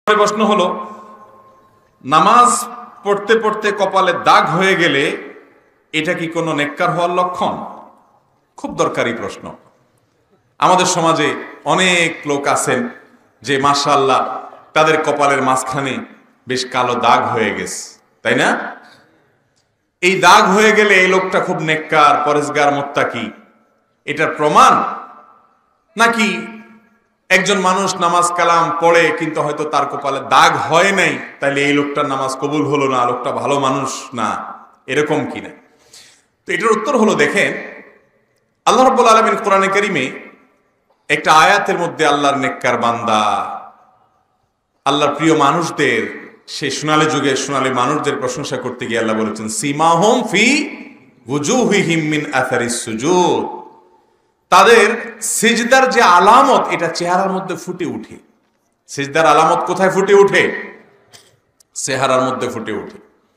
প্রশ্ন হলো, নামাজ পড়তে পড়তে কপালে দাগ হয়ে গেলে এটা কি কোনো নেককার হওয়ার লক্ষণ? খুব দরকারি প্রশ্ন। আমাদের সমাজে অনেক লোক আছেন যে মাশাআল্লাহ তাদের কপালের মাঝখানে বেশ কালো দাগ হয়ে গেছে, তাই না? এই দাগ হয়ে গেলে এই লোকটা খুব নেককার, পরেজগার, মুত্তাকি, এটার প্রমাণ? নাকি একজন মানুষ নামাজ কালাম পড়ে কিন্তু হয়তো তার কপালে দাগ হয় নাই, তাইলে এই লোকটার নামাজ কবুল হলো না, লোকটা ভালো মানুষ না, এরকম কিনা? তো এটার উত্তর হলো, দেখেন আল্লাহ রাব্বুল আলামিন কোরআনে কারীমে একটা আয়াতের মধ্যে আল্লাহর নেককার বান্দা, আল্লাহর প্রিয় মানুষদের, সেই সোনালী যুগের সোনালী মানুষদের প্রশংসা করতে গিয়ে আল্লাহ বলেছেন, সীমাহুম ফি উজুহিহিম মিন আথারিস সুজুদ, তাদের সিজদার যে আলামত এটা চেহারার মধ্যে ফুটে উঠে। সিজদার আলামত কোথায় ফুটে উঠে? চেহারার মধ্যে ফুটে উঠে।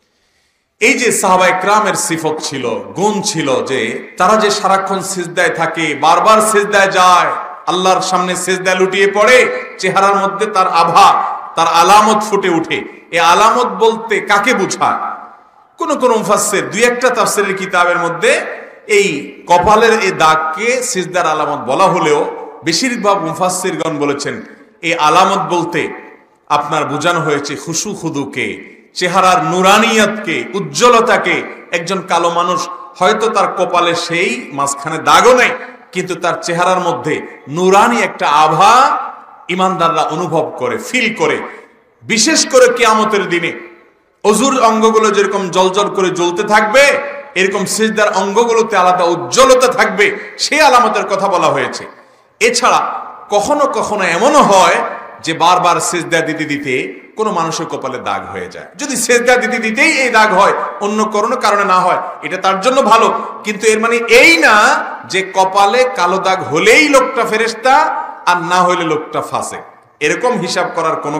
এই যে সাহাবায়ে কেরামের সিফত ছিল, গুণ ছিল, যে তারা যে সারাক্ষণ সিজদায় থাকে, বারবার সিজদায় যায়, আল্লাহর সামনে সিজদায় লুটিয়ে পড়ে, চেহারার মধ্যে তার আভা, তার আলামত ফুটে উঠে। এই আলামত বলতে কাকে বোঝায়? কোন কোন মুফাসসির, দুই একটা তাফসীরের কিতাবের মধ্যে এই কপালের এই দাগকে সিজদার আলামত বলা হলেও বেশিরভাগ মুফাসসিরগণ বলেছেন এই আলামত বলতে আপনার বোঝানো হয়েছে খুশু খুদুকে, চেহারার নুরানিয়াতকে, উজ্জ্বলতাকে। একজন কালো মানুষ হয়তো তার কপালে সেই মাঝখানে দাগও নেই, কিন্তু তার চেহারার মধ্যে নুরানি একটা আভা ইমানদাররা অনুভব করে, ফিল করে। বিশেষ করে কিয়ামতের দিনে অজুর অঙ্গগুলো যেরকম জলজল করে জ্বলতে থাকবে, এরকম সিজদার অঙ্গগুলোতে আলাদা উজ্জ্বলতা থাকবে, সেই আলামতের কথা বলা হয়েছে। এছাড়া কখনো কখনো এমনও হয় যে বারবার সিজদা দিতে দিতে কোনো মানুষের কপালে দাগ হয়ে যায়। যদি সিজদা দিতে দিতেই এই দাগ হয়, অন্য কোনো কারণে না হয়, এটা তার জন্য ভালো। কিন্তু এর মানে এই না যে কপালে কালো দাগ হলেই লোকটা ফেরেশতা আর না হইলে লোকটা ফাসিক, এরকম হিসাব করার কোনো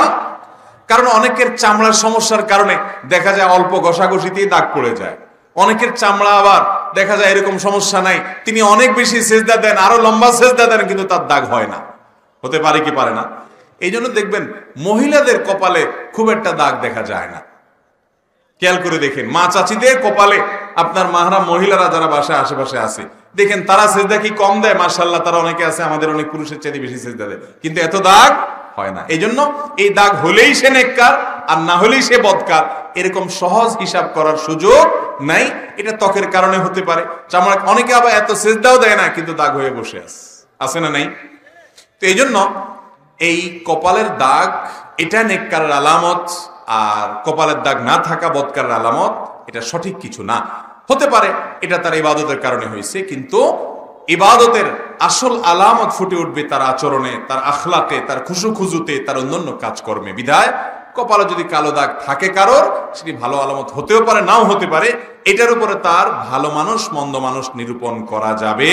কারণ অনেকের চামড়ার সমস্যার কারণে দেখা যায় অল্প ঘষাঘষিতেই দাগ পড়ে যায়। অনেকের চামড়া আবার দেখা যায় এরকম সমস্যা নাই, তিনি অনেক বেশি সেজদা দেন, আরো লম্বা সেজদা দেন, কিন্তু তার দাগ হয় না। হতে পারে কি পারে না? এই জন্য দেখবেন মহিলাদের কপালে খুব একটা দাগ দেখা যায় না। খেয়াল করে দেখেন, মা চাচিদের কপালে, আপনার মাহরাম মহিলারা যারা বাসায় আশেপাশে আছে, দেখেন তারা সেজদা কি কম দেয়? মাশাআল্লাহ, তারা অনেকে আছে আমাদের অনেক পুরুষের চেয়ে বেশি সেজদা দেয়, কিন্তু এত দাগ হয় না। এই জন্য এই দাগ হলেই সে নেককার আর না হলেই সে বদকার, এরকম সহজ হিসাব করার সুযোগ নাই। এটা ত্বকের কারণে হতে পারে, চামড়া, অনেকে আবার এত সেজদাও দেয় না কিন্তু দাগ হয়ে বসে আছে না নাই? তো এই জন্য এই কপালের দাগ এটা নেককারের আলামত, আর কপালের দাগ না থাকা বদকারের আলামত, এটা সঠিক কিছু না। হতে পারে এটা তার ইবাদতের কারণে হয়েছে, কিন্তু ইবাদতের আসল আলামত ফুটে উঠবে তার আচরণে, তার আখলাকে, তার খুশু খুজুতে, তার অন্যান্য কাজকর্মে। বিধায় কপালে যদি কালো দাগ থাকে কারোর, সেটি ভালো আলামত হতেও পারে, নাও হতে পারে। এটার উপরে তার ভালো মানুষ মন্দ মানুষ নিরূপণ করা যাবে।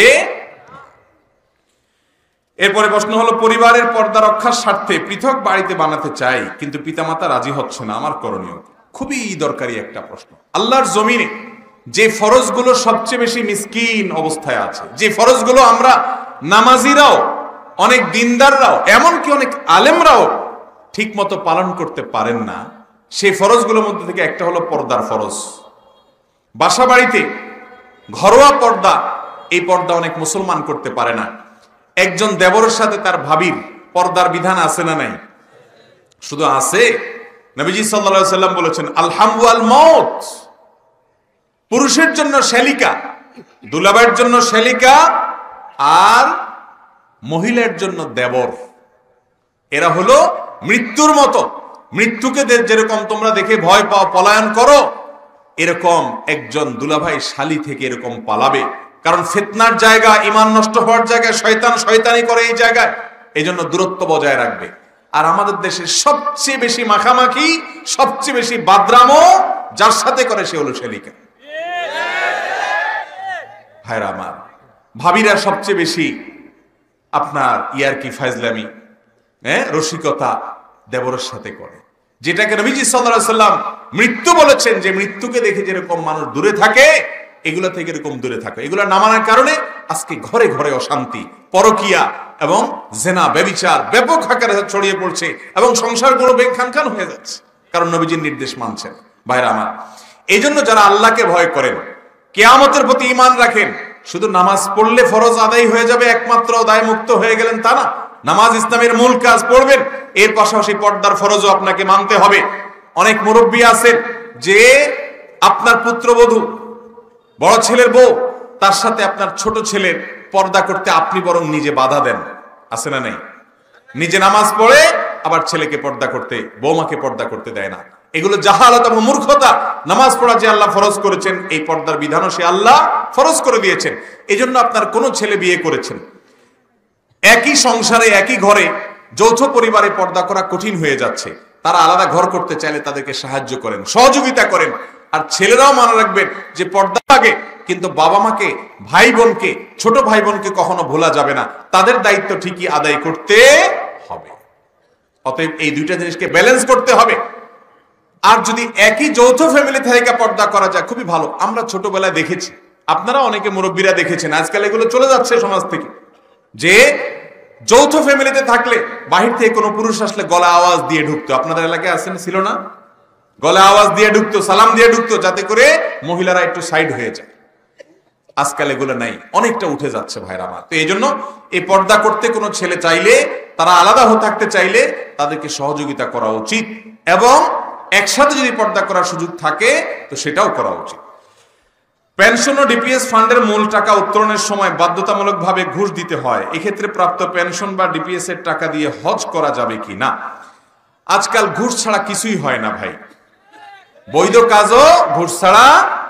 এরপরে প্রশ্ন হলো, পরিবারের পর্দা রক্ষার স্বার্থে পৃথক বাড়িতে বানাতে চাই, কিন্তু পিতামাতা রাজি হচ্ছে না, আমার করণীয়? খুবই দরকারি একটা প্রশ্ন। আল্লাহর জমিনে যে ফরজগুলো সবচেয়ে বেশি মিসকিন অবস্থায় আছে, যে ফরজগুলো আমরা নামাজিরাও, অনেক দিনদাররাও, এমনকি অনেক আলেমরাও ঠিক মতো পালন করতে পারেন না, সেই ফরজগুলোর মধ্যে থেকে একটা হলো পর্দার ফরজ। বাসা বাড়িতে ঘরোয়া পর্দা, এই পর্দা অনেক মুসলমান করতে পারে না। একজন দেবরের সাথে তার ভাবির পর্দার বিধান আছে না নাই? শুধু আছে, নবীজি সাল্লাল্লাহু আলাইহি সাল্লাম বলেছেন, আলহামু আল মাউত, পুরুষের জন্য শ্যালিকা, দুলাভাইয়ের জন্য শ্যালিকা, আর মহিলার জন্য দেবর। এরা হলো মৃত্যুর মতো। মৃত্যুকে যেরকম তোমরা দেখে ভয় পাও, পলায়ন করো, এরকম একজন দুলাভাই শালি থেকে এরকম পালাবে। কারণ ফিতনার জায়গা, ঈমান নষ্ট হওয়ার জায়গায়, শয়তান শয়তানি করে এই জায়গায়, এই জন্য দূরত্ব বজায় রাখবে। আর আমাদের দেশে সবচেয়ে বেশি মাখামাখি, সবচেয়ে বেশি বাদরামো যার সাথে করে, সে হলো শ্যালিকা। ভাইরা আমার, ভাবিরা সবচেয়ে বেশি আপনার ইয়ারকি, ফাজলামি, রসিকতা দেবরের সাথে করে, যেটাকে নবীজি সাল্লাল্লাহু আলাইহি সাল্লাম মৃত্যু বলেছেন, যে মৃত্যুকে দেখে যেরকম মানুষ দূরে থাকে, এগুলো থেকে এরকম দূরে থাকো। এগুলো না মানার কারণে আজকে ঘরে ঘরে অশান্তি, পরকিয়া এবং জেনা ব্যভিচার ব্যাপক আকারে ছড়িয়ে পড়ছে এবং সংসারগুলো খান হয়ে যাচ্ছে, কারণ নবীজির নির্দেশ মানছেন। ভাইরা আমার, এই জন্য যারা আল্লাহকে ভয় করেন, কিয়ামতের প্রতি ঈমান রাখেন, শুধু নামাজ পড়লে ফরজ আদায় হয়ে যাবে, একমাত্র দায় মুক্ত হয়ে গেলেন তা না। নামাজ ইসলামের মূল কাজ, পড়বেন, এর পাশাপাশি পর্দার ফরজও আপনাকে মানতে হবে। অনেক মুরব্বী আছেন যে আপনার পুত্রবধূ, বড় ছেলের বউ, তার সাথে আপনার ছোট ছেলের পর্দা করতে আপনি বরং নিজে বাধা দেন, আছে না নেই? নিজে নামাজ পড়ে আবার ছেলেকে পর্দা করতে, বৌমাকে পর্দা করতে দেয় না। এগুলো জাহালত এবং মূর্খতা। নামাজ পড়া যে আল্লাহ ফরজ করেছেন, এই পর্দার বিধানও সে আল্লাহ ফরজ করে দিয়েছেন। এই জন্য আপনার কোন ছেলে বিয়ে করেছেন, একই সংসারে একই ঘরে যৌথ পরিবারে পর্দা করা কঠিন হয়ে যাচ্ছে, তারা আলাদা ঘর করতে চাইলে তাদেরকে সাহায্য করেন, সহযোগিতা করেন। আর ছেলেরাও মনে রাখবেন যে পর্দা লাগে, কিন্তু বাবা মাকে, ভাই বোনকে, ছোট ভাই বোনকে কখনো ভোলা যাবে না, তাদের দায়িত্ব ঠিকই আদায় করতে হবে। অতএব এই দুইটা জিনিসকে ব্যালেন্স করতে হবে। আর যদি একই যৌথ ফ্যামিলি থেকে পর্দা করা যায়, খুবই ভালো। আমরা ছোটবেলায় দেখেছি, আপনারা অনেকে মুরব্বীরা দেখেছেন, আজকাল এগুলো চলে যাচ্ছে সমাজ থেকে, যে যৌথ ফ্যামিলিতে থাকলে বাহির থেকে কোনো পুরুষ আসলে গলা আওয়াজ দিয়ে ঢুকতো। আপনাদের এলাকায় আসেন, ছিল না? গলা আওয়াজ দিয়ে ঢুকতো, সালাম দিয়ে ঢুকতো, যাতে করে মহিলারা একটু সাইড হয়ে যায়। আজকাল এগুলো নাই, অনেকটা উঠে যাচ্ছে ভাইরা আমার। তো এই জন্য এই পর্দা করতে কোনো ছেলে চাইলে, তারা আলাদা হয়ে থাকতে চাইলে তাদেরকে সহযোগিতা করা উচিত, এবং একসাথে যদি পর্দা করার সুযোগ থাকে তো সেটাও করা উচিত। পেনশন ও ডিপিএস ফান্ডের মূল টাকা উত্তোলনের সময় বাধ্যতামূলকভাবে ঘুষ দিতে হয়, এক্ষেত্রে প্রাপ্ত পেনশন বা ডিপিএস এর টাকা দিয়ে হজ করা যাবে কি না? আজকাল ঘুষ ছাড়া কিছুই হয় না ভাই, বৈধ কাজও ঘুষ ছাড়া,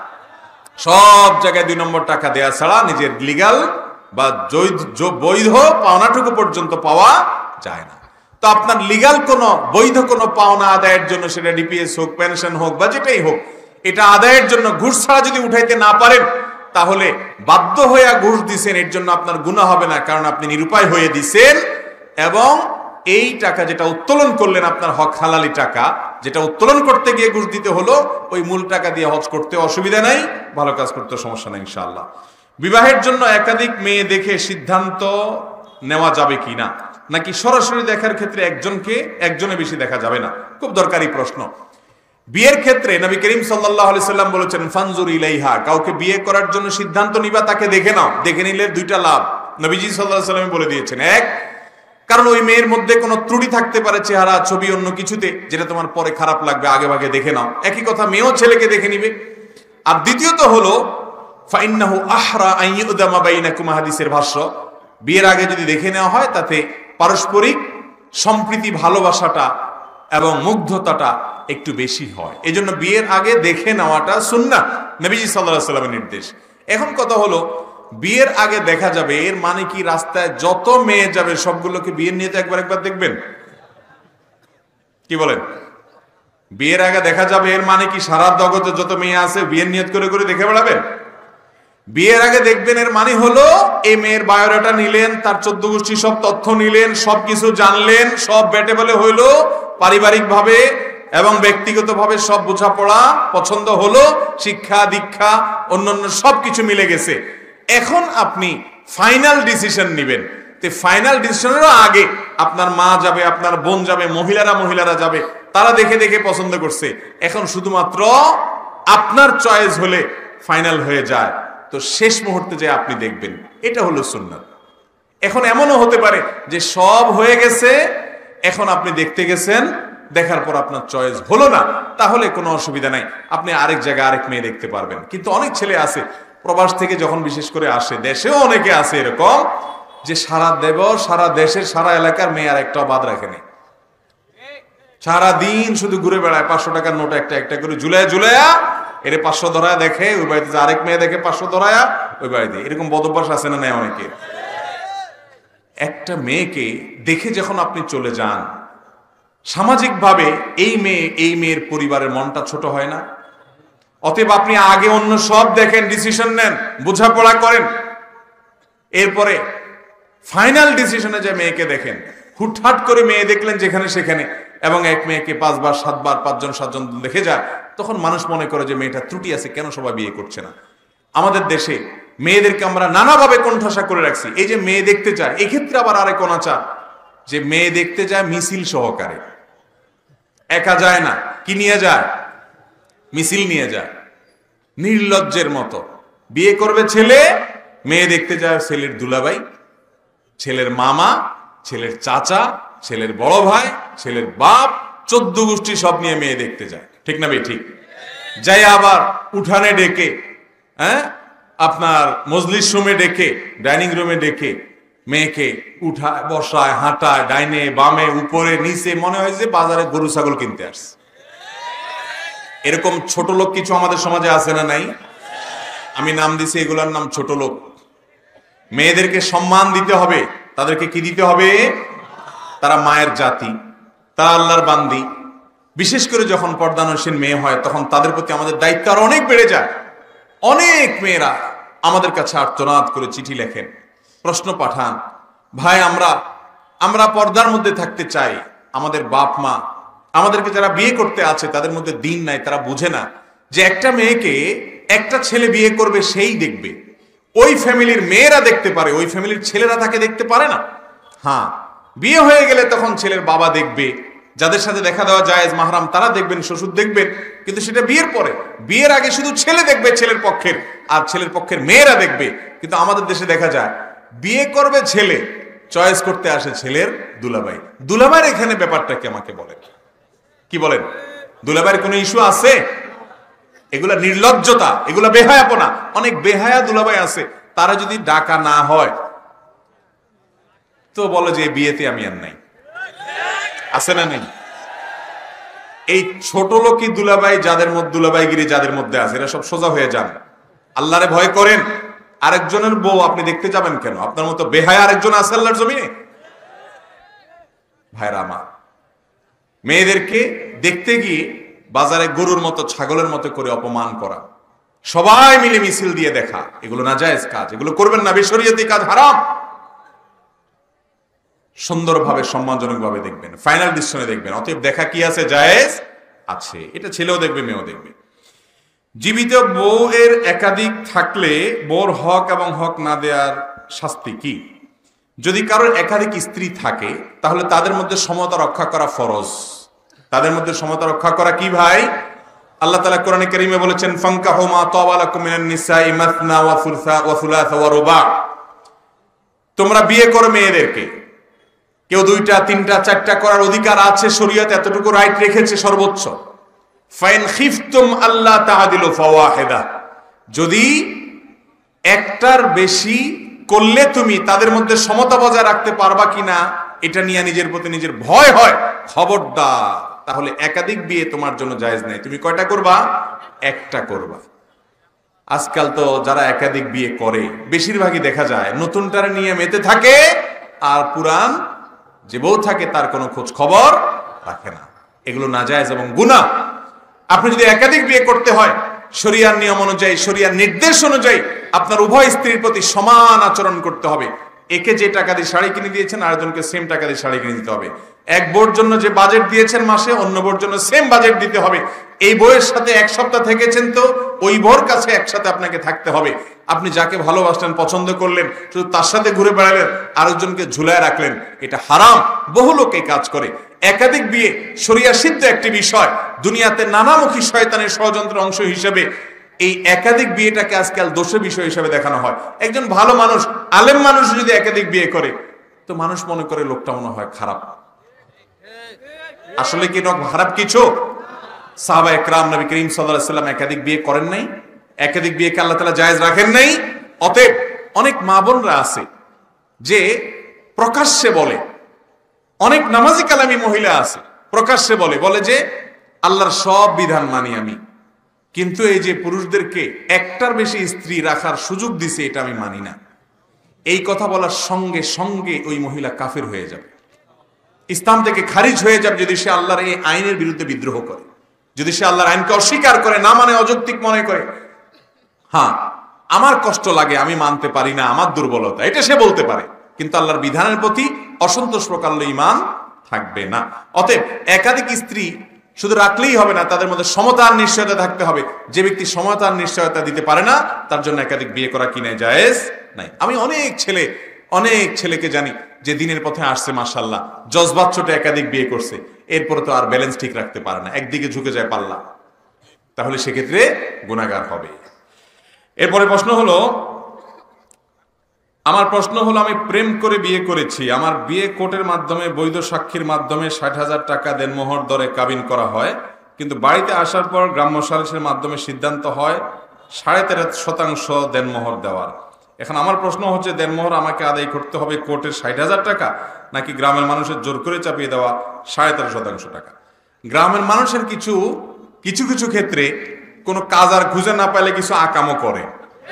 সব জায়গায় 2 নম্বর টাকা দেয়া ছাড়া নিজের লিগাল বা বৈধ পাওনাটুকু পর্যন্ত পাওয়া যায় না। তো আপনার লিগাল কোনো বৈধ কোনো পাওনা আদায়ের জন্য, সেটা ডিপিএস হোক, পেনশন হোক বা যেটাই হোক, এটা আদায়ের জন্য ঘুষ ছাড়া যদি উঠাইতে না পারেন, তাহলে বাধ্য হয়ে ঘুষ দিছেন, এর জন্য আপনার গুনাহ হবে না, কারণ আপনি নিরুপায় হয়ে দিছেন। এবং এই টাকা যেটা উত্তোলন করলেন, আপনার হক হালালি টাকা, যেটা উত্তোলন করতে গিয়ে ঘুষ দিতে হলো, ওই মূল টাকা দিয়ে হজ করতে অসুবিধা নাই, ভালো কাজ করতে সমস্যা নাই ইনশাআল্লাহ। বিবাহের জন্য একাধিক মেয়ে দেখে সিদ্ধান্ত নেওয়া যাবে কি না, নাকি সরাসরি দেখার ক্ষেত্রে একজনে বেশি দেখা যাবে না? খুব দরকারি প্রশ্ন। বিয়ের ক্ষেত্রে নবী করিম সাল্লাল্লাহু আলাইহি সাল্লাম বলেছেন, ফানজুর ইলাইহা, কাউকে বিয়ে করার জন্য সিদ্ধান্ত নিবা, তাকে দেখে নাও। দেখে নিলে 2টা লাভ নবীজি সাল্লাল্লাহু আলাইহি সাল্লাম বলে দিয়েছেন। এক, কারণ ওই মেয়ের মধ্যে কোনো ত্রুটি থাকতে পারে, চেহারা, ছবি, অন্য কিছুতে, যেটা তোমার পরে খারাপ লাগবে, আগে ভাগে দেখে নাও। একই কথা মেয়েও ছেলেকে দেখে নিবে। আর দ্বিতীয়ত হলো ফাইন্নাহু আহরা আন ইউদামা বাইনাকুমা, হাদিসের ভাষ্য, বিয়ের আগে যদি দেখে নেওয়া হয়, তাতে পারস্পরিক সম্প্রীতি, ভালোবাসাটা এবং মুগ্ধতাটা একটু বেশি হয়। এই জন্য বিয়ের আগে দেখে নেওয়াটা সুন্নাহ, নবীজি সাল্লাল্লাহু আলাইহি সাল্লামের নির্দেশ। এখন কথা হলো, বিয়ের আগে দেখা যাবে, এর মানে কি রাস্তায় যত মেয়ে যাবে সবগুলোকে বিয়ের নিয়ে তো একবার দেখবেন? কি বলেন? বিয়ের আগে দেখা যাবে, এর মানে কি সারা জগতে যত মেয়ে আছে বিয়ের নিয়ত করে করে দেখে বেড়াবেন? বিয়ের আগে দেখবেন, এর মানে হলো এই মেয়ের বায়োডাটা নিলেন, তার 14 গোষ্ঠী সব তথ্য নিলেন, সবকিছু জানলেন, সব বেটে বলে হইলো, পারিবারিক ভাবে এবং ব্যক্তিগতভাবে সব বোঝাপড়া পছন্দ হলো, শিক্ষা দীক্ষা অন্যান্য সবকিছু মিলে গেছে। এখন আপনি ফাইনাল ডিসিশন নেবেন। তো ফাইনাল ডিসিশনেরও আগে আপনার মা যাবে, আপনার বোন যাবে, মহিলারা যাবে, তারা দেখে দেখে পছন্দ করছে। এখন শুধুমাত্র আপনার চয়েস হলে ফাইনাল হয়ে যায়, তো শেষ মুহূর্তে যে আপনি দেখবেন, এটা হলো সুন্নাত। এখন এমনও হতে পারে যে সব হয়ে গেছে, এখন আপনি দেখতে গেছেন, দেখার পর আপনার চয়েস হলো না, তাহলে কোনো অসুবিধা নাই, আপনি আরেক জায়গায় আরেক মেয়ে দেখতে পারবেন। কিন্তু অনেক ছেলে আছে প্রবাস থেকে যখন বিশেষ করে আসে, দেশেও অনেকে আছে এরকম, যে সারা দেশের সারা এলাকার মেয়ে আর একটাও বাদ রাখেনি, সারা দিন শুধু ঘুরে বেড়ায়, 500 টাকার নোট একটা করে ঝুলাইয়া এর 500 ধরায়া দেখে, ওই বাড়িতে আরেক মেয়ে দেখে 500 ধরায়া ওই বাড়িতে। এরকম বদভ্যাস আছে না নাই অনেকে? একটা মেয়েকে দেখে যখন আপনি চলে যান, সামাজিকভাবে এই মেয়ের পরিবারের মনটা ছোট হয় না? অতএব আপনি আগে অন্য সব দেখেন, ডিসিশন নেন, বোঝাপড়া করেন, এরপরে ফাইনাল ডিসিশনে যে মেয়েকে দেখেন। হুটহাট করে মেয়ে দেখলেন যেখানে সেখানে, এবং এক মেয়েকে 5 বার 7 বার 5 জন 7 জন দেখে যায়, তখন মানুষ মনে করে যে মেয়েটা ত্রুটি আছে, কেন সবাই বিয়ে করছে না। আমাদের দেশে মেয়েদেরকে আমরা নানাভাবে কোণঠাসা করে রাখছি। এই যে মেয়ে দেখতে যায়, এক্ষেত্রে আবার আরেক অনাচার, যে মেয়ে দেখতে যায় মিছিল সহকারে, একা যায় না, কি নিয়ে যায়? মিছিল নিয়ে যায়। নির্লজ্জের মতো বিয়ে করবে ছেলে, মেয়ে দেখতে যায় ছেলের দুলাভাই, ছেলের মামা, ছেলের চাচা, ছেলের বড় ভাই, ছেলের বাপ, 14 গোষ্ঠী সব নিয়ে মেয়ে দেখতে যায়। ঠিক না ভাই? ঠিক। যাই আবার উঠানে ডেকে, আপনার মজলিস রুমে ডেকে, ডাইনিং রুমে ডেকে মেয়েকে উঠায়, বসায়, হাঁটায়, ডাইনে বামে, উপরে নিচে, মনে হয় যে বাজারে গরু ছাগল কিনতে আসছে। এরকম ছোট লোক কিছু আমাদের সমাজে আছে না নাই? আমি নাম দিছি, এগুলার নাম ছোট লোক। মেয়েদেরকে সম্মান দিতে হবে। তাদেরকে কি দিতে হবে? তারা মায়ের জাতি, তারা আল্লাহর বান্দি। বিশেষ করে যখন পর্দানসীন মেয়ে হয়, তখন তাদের প্রতি আমাদের দায়িত্ব আরো অনেক বেড়ে যায়। অনেক মেয়েরা আমাদের কাছে আর্তনাদ করে চিঠি লেখেন, প্রশ্ন পাঠান, ভাই আমরা পর্দার মধ্যে থাকতে চাই। আমাদের বাপ মা আমাদেরকে যারা বিয়ে করতে আছে তাদের মধ্যে দিন নাই, তারা বুঝে না যে একটা মেয়েকে একটা ছেলে বিয়ে করবে সেই দেখবে, ওই ফ্যামিলির মেয়েরা দেখতে পারে, ওই ফ্যামিলির ছেলেরা তাকে দেখতে পারে না। হ্যাঁ, বিয়ে হয়ে গেলে তখন ছেলের বাবা দেখবে, যাদের সাথে দেখা দেওয়া জায়েজ মাহরাম তারা দেখবেন, শ্বশুর দেখবেন, কিন্তু সেটা বিয়ের পরে। বিয়ের আগে শুধু ছেলে দেখবে ছেলের পক্ষের, আর ছেলের পক্ষের মেয়েরা দেখবে। কিন্তু আমাদের দেশে দেখা যায় বিয়ে করবে ছেলে, চয়েস করতে আসে ছেলের দুলাভাই। দুলাভাইয়ের এখানে ব্যাপারটা কি আমাকে বলেন, কি বলেন? দুলাভাইয়ের কোনো ইস্যু আছে? এগুলা নির্লজ্জতা, এগুলা বেহায়াপনা। অনেক বেহায়া দুলাভাই আছে, তারা যদি ডাকা না হয় তো বলে যে বিয়েতে আমি আর নাই। আছে না নেই? এই ছোট লোকই দুলাভাই, যাদের মধ্যে দুলাভাইগিরি যাদের মধ্যে আছে, এরা সব সোজা হয়ে যান। আল্লাহরে ভয় করেন। আরেকজনের বউ আপনি দেখতে যাবেন কেন? আপনার মতো বেহায়া আরেকজন আছে আল্লাহর জমিনে? ভাইরা আমার, মেয়েদেরকে দেখতে গিয়ে বাজারে গরুর মতো, ছাগলের মতো করে অপমান করা, সবাই মিলে মিছিল দিয়ে দেখা, এগুলো নাজায়েজ কাজ, এগুলো করবেন না, বেশরিয়তি কাজ, হারাম। সুন্দরভাবে, সম্মানজনকভাবে দেখবেন, ফাইনাল ডিসিশনে দেখবেন। অতএব দেখা কি আছে? জায়েজ আছে। এটা ছেলেও দেখবে, মেয়েও দেখবে। জীবিত বউ এর একাধিক থাকলে বউর হক এবং হক না দেওয়ার শাস্তি কি? যদি কারোর একাধিক স্ত্রী থাকে তাহলে তাদের মধ্যে সমতা রক্ষা করা ফরজ। তাদের মধ্যে সমতা রক্ষা করা কি ভাই? আল্লাহ তাআলা কোরআনে কারীমে বলেছেন, ফানকাহু মা তাবা লাকুম মিনান নিসাই মাসনা ওয়া সুলাসা ওয়া রুবা। তোমরা বিয়ে করো মেয়েদেরকে, কেউ 2টা 3টা 4টা করার অধিকার আছে, শরীয়ত এতটুকু রাইট রেখেছে সর্বোচ্চ। ফাইন খিফতুম আল্লাহ তাআদিলু ফাওয়াহিদা, যদি একটার বেশি করলে তুমি তাদের মধ্যে সমতা বজায় রাখতে পারবা কিনা এটা নিয়ে নিজের প্রতি নিজের ভয় হয়, খবরদার, তাহলে একাধিক বিয়ে তোমার জন্য জায়েজ নাই। তুমি কয়টা করবা? একটা করবা। আজকাল তো যারা একাধিক বিয়ে করে বেশিরভাগই দেখা যায় নতুনটারে নিয়ে মেতে থাকে, আর পুরান যে বউ থাকে তার কোনো খোঁজ খবর রাখে না। এগুলো নাজায়েজ এবং গুনাহ। আপনি যদি একাধিক বিয়ে করতে হয়, শরিয়ার নিয়ম অনুযায়ী, শরিয়ার নির্দেশ অনুযায়ী আপনার উভয় স্ত্রীর প্রতি সমান আচরণ করতে হবে। একে যে টাকা দিয়ে শাড়ি কিনে দিয়েছেন, আরেকজনকে সেম টাকা দিয়ে শাড়ি কিনে দিতে হবে। এক বউর জন্য যে বাজেট দিয়েছেন মাসে, অন্য বউর জন্য সেম বাজেট দিতে হবে। এই বউয়ের সাথে 1 সপ্তাহ থেকেছেন তো ওই বউর কাছে একসাথে আপনাকে থাকতে হবে। আপনি যাকে ভালোবাসলেন, পছন্দ করলেন, শুধু তার সাথে ঘুরে বেড়ালেন, আরেকজনকে ঝুলায় রাখলেন, এটা হারাম। বহু লোক এই কাজ করে। একাধিক বিয়ে শরিয়া সিদ্ধ একটি বিষয়। দুনিয়াতে নানামুখী শয়তানের ষড়যন্ত্রের অংশ হিসেবে এই একাধিক বিয়েটাকে আজকাল দোষের বিষয় হিসেবে দেখানো হয়। একজন ভালো মানুষ, আলেম মানুষ যদি একাধিক বিয়ে করে তো মানুষ মনে করে লোকটা মনে হয় খারাপ। আসলে কি এটা খারাপ কিছু? সাহাবা একরাম, নবী করিম সাল্লাল্লাহু আলাইহি ওয়াসাল্লাম একাধিক বিয়ে করেন নাই? একাধিক বিয়েকে আল্লাহ তাআলা জায়েজ রাখেন নাই? অতএব অনেক মা বোনরা আছে যে প্রকাশ্যে বলে, অনেক নামাজি কালামী মহিলা আছে প্রকাশ্যে বলে যে আল্লাহর সব বিধান মানি আমি, কিন্তু এই যে পুরুষদেরকে একটার বেশি স্ত্রী রাখার সুযোগ দিছে এটা আমি মানি না। এই কথা বলার সঙ্গে সঙ্গে ওই মহিলা কাফের হয়ে যাবে, ইসলাম থেকে খারিজ হয়ে যাবে, যদি সে আল্লাহর এই আইনের বিরুদ্ধে বিদ্রোহ করে, যদি সে আল্লাহর আইনকে অস্বীকার করে, না মানে অযৌক্তিক মনে করে। হ্যাঁ, আমার কষ্ট লাগে, আমি মানতে পারি না, আমার দুর্বলতা, এটা সে বলতে পারে, কিন্তু আল্লাহর বিধানের প্রতি অসন্তোষ প্রকার ঈমান থাকবে না। অতএব একাধিক স্ত্রী শুধু রাখলেই হবে না, তাদের মধ্যে সমতার নিশ্চয়তা থাকতে হবে। যে ব্যক্তি সমতার নিশ্চয়তা দিতে পারে না, তার জন্য একাধিক বিয়ে করা কিনে জায়েজ নাই। আমি অনেক ছেলেকে জানি যে দিনের পথে আসছে, মাশাআল্লাহ, জজবাত ছোটে একাধিক বিয়ে করছে, এরপরে তো আর ব্যালেন্স ঠিক রাখতে পারে না, একদিকে ঝুঁকে যায় পাল্লা, তাহলে সেক্ষেত্রে গুনাহগার হবে। এরপরে আমার প্রশ্ন হলো আমি প্রেম করে বিয়ে করেছি, আমার বিয়ে কোর্টের মাধ্যমে বৈধ সাক্ষীর মাধ্যমে 60,000 টাকা দেনমোহর দরে কাবিন করা হয়, কিন্তু বাড়িতে আসার পর গ্রাম্য সালিসের মাধ্যমে সিদ্ধান্ত হয় 13.5% দেনমোহর দেওয়ার। এখন আমার প্রশ্ন হচ্ছে, দেনমোহর আমাকে আদায় করতে হবে কোর্টের 60,000 টাকা, নাকি গ্রামের মানুষের জোর করে চাপিয়ে দেওয়া 13.5% টাকা? গ্রামের মানুষের কিছু কিছু ক্ষেত্রে কোনো কাজ আর খুঁজে না পাইলে কিছু আকামও করে।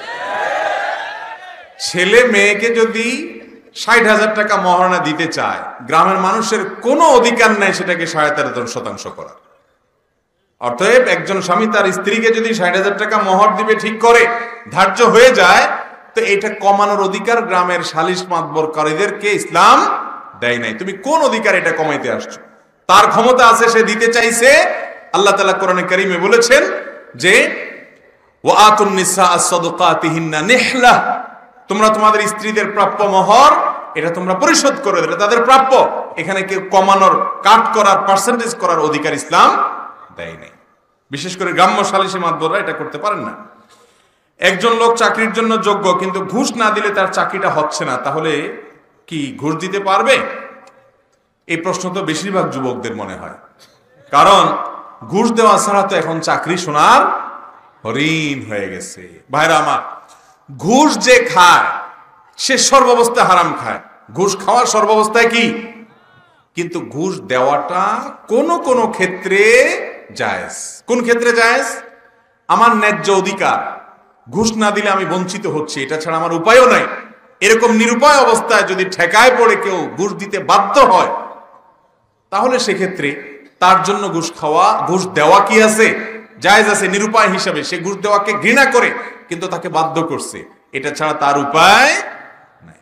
ছেলে মেয়েকে যদি 60,000 টাকা মহারণা দিতে চায়, গ্রামের মানুষের কোনো অধিকার নাই সেটাকে 13.5% করার। অতএব একজন স্বামী তার স্ত্রীকে যদি 60,000 টাকা মোহর দিবে ঠিক করে, ধার্য হয়ে যায়, তো এটা কমানোর অধিকার গ্রামের সালিশ মাতবরকারীদেরকে ইসলাম দেয় নাই। তুমি কোন অধিকার এটা কমাইতে আসছো? তার ক্ষমতা আছে, সে দিতে চাইছে। আল্লাহ তাআলা কোরআনে কারীমে বলেছেন যে ওয়াআতুন নিসা আস-সাদকাতিহিন্না নিহলা, তোমরা তোমাদের স্ত্রীদের প্রাপ্য মোহর এটা তোমরা পরিশোধ করে দেবে, তাদের প্রাপ্য। এখানে কেউ কমানোর, কাট করার, পার্সেন্টেজ করার অধিকার ইসলাম দেয় নাই। বিশেষ করে গ্রাম্য সালিসী মাতবররা এটা করতে পারেন না। একজন লোক চাকরির জন্য যোগ্য, কিন্তু ঘুষ না দিলে তার চাকরিটা হচ্ছে না, তাহলে কি ঘুষ দিতে পারবে? এই প্রশ্ন তো বেশিরভাগ যুবকদের মনে হয়, কারণ ঘুষ দেওয়া ছাড়া তো এখন চাকরি সোনার হরিণ হয়ে গেছে। ভাইরা আমার, ঘুষ যে খায় সে সর্বাবস্থায় হারাম খায়। ঘুষ খাওয়ার সর্বাবস্থায় কি? কিন্তু ঘুষ দেওয়াটা কোন ক্ষেত্রে জায়েজ। কোন ক্ষেত্রে জায়েজ? আমার ন্যায্য অধিকার, ঘুষ না দিলে আমি বঞ্চিত হচ্ছি, এটা ছাড়া আমার উপায়ও নাই, এরকম নিরুপায় অবস্থায় যদি ঠেকায় পড়ে কেউ ঘুষ দিতে বাধ্য হয়, তাহলে সেক্ষেত্রে তার জন্য ঘুষ দেওয়া কি আছে? জায়েজ আছে। নিরুপায় হিসাবে সে ঘুষ দেওয়াকে ঘৃণা করে, কিন্তু তাকে বাধ্য করছে, এটা ছাড়া তার উপায় নাই।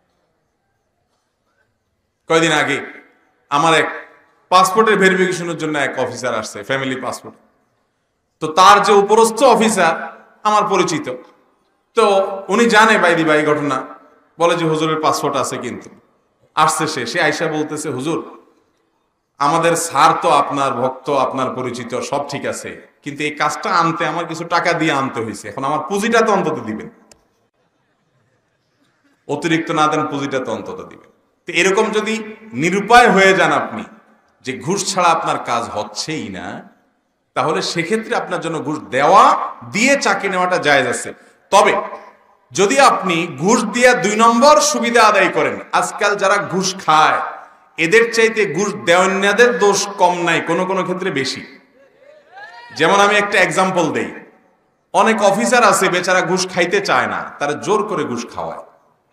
কয়দিন আগে আমার এক পাসপোর্টের ভেরিফিকেশনের জন্য এক অফিসার আসছে, ফ্যামিলি পাসপোর্ট। তো তার যে উপরস্থ অফিসার আমার পরিচিত, তো উনি জানে বাইদি বাই ঘটনা, বলে যে হুজুরের পাসপোর্ট আছে, কিন্তু আসছে সে আইসা বলতেছে, হুজুর আমাদের স্যার তো আপনার ভক্ত, আপনার পরিচিত, সব ঠিক আছে, কিন্তু এই কাজটা আনতে আমার কিছু টাকা দিয়ে আনতে হয়েছে, এখন আমার পুঁজিটা তো অন্তত দিবেন, অতিরিক্ত না দেন পুঁজিটা তো অন্তত দিবেন। তো এরকম যদি নিরুপায় হয়ে যান আপনি, যে ঘুষ ছাড়া আপনার কাজ হচ্ছেই না, তাহলে সেক্ষেত্রে আপনার জন্য ঘুষ দেওয়া দিয়ে চাকরি নেওয়াটা জায়েজ আছে। তবে যদি আপনি ঘুষ দিয়ে 2 নম্বর সুবিধা আদায় করেন, আজকাল যারা ঘুষ খায় এদের চাইতে ঘুষ দেওয়ান্যাদের দোষ কম নাই, কোনো ক্ষেত্রে বেশি। যেমন আমি একটা এক্সাম্পল দেই, অনেক অফিসার আছে বেচারা ঘুষ খাইতে চায় না, তারা জোর করে ঘুষ খাওয়ায়।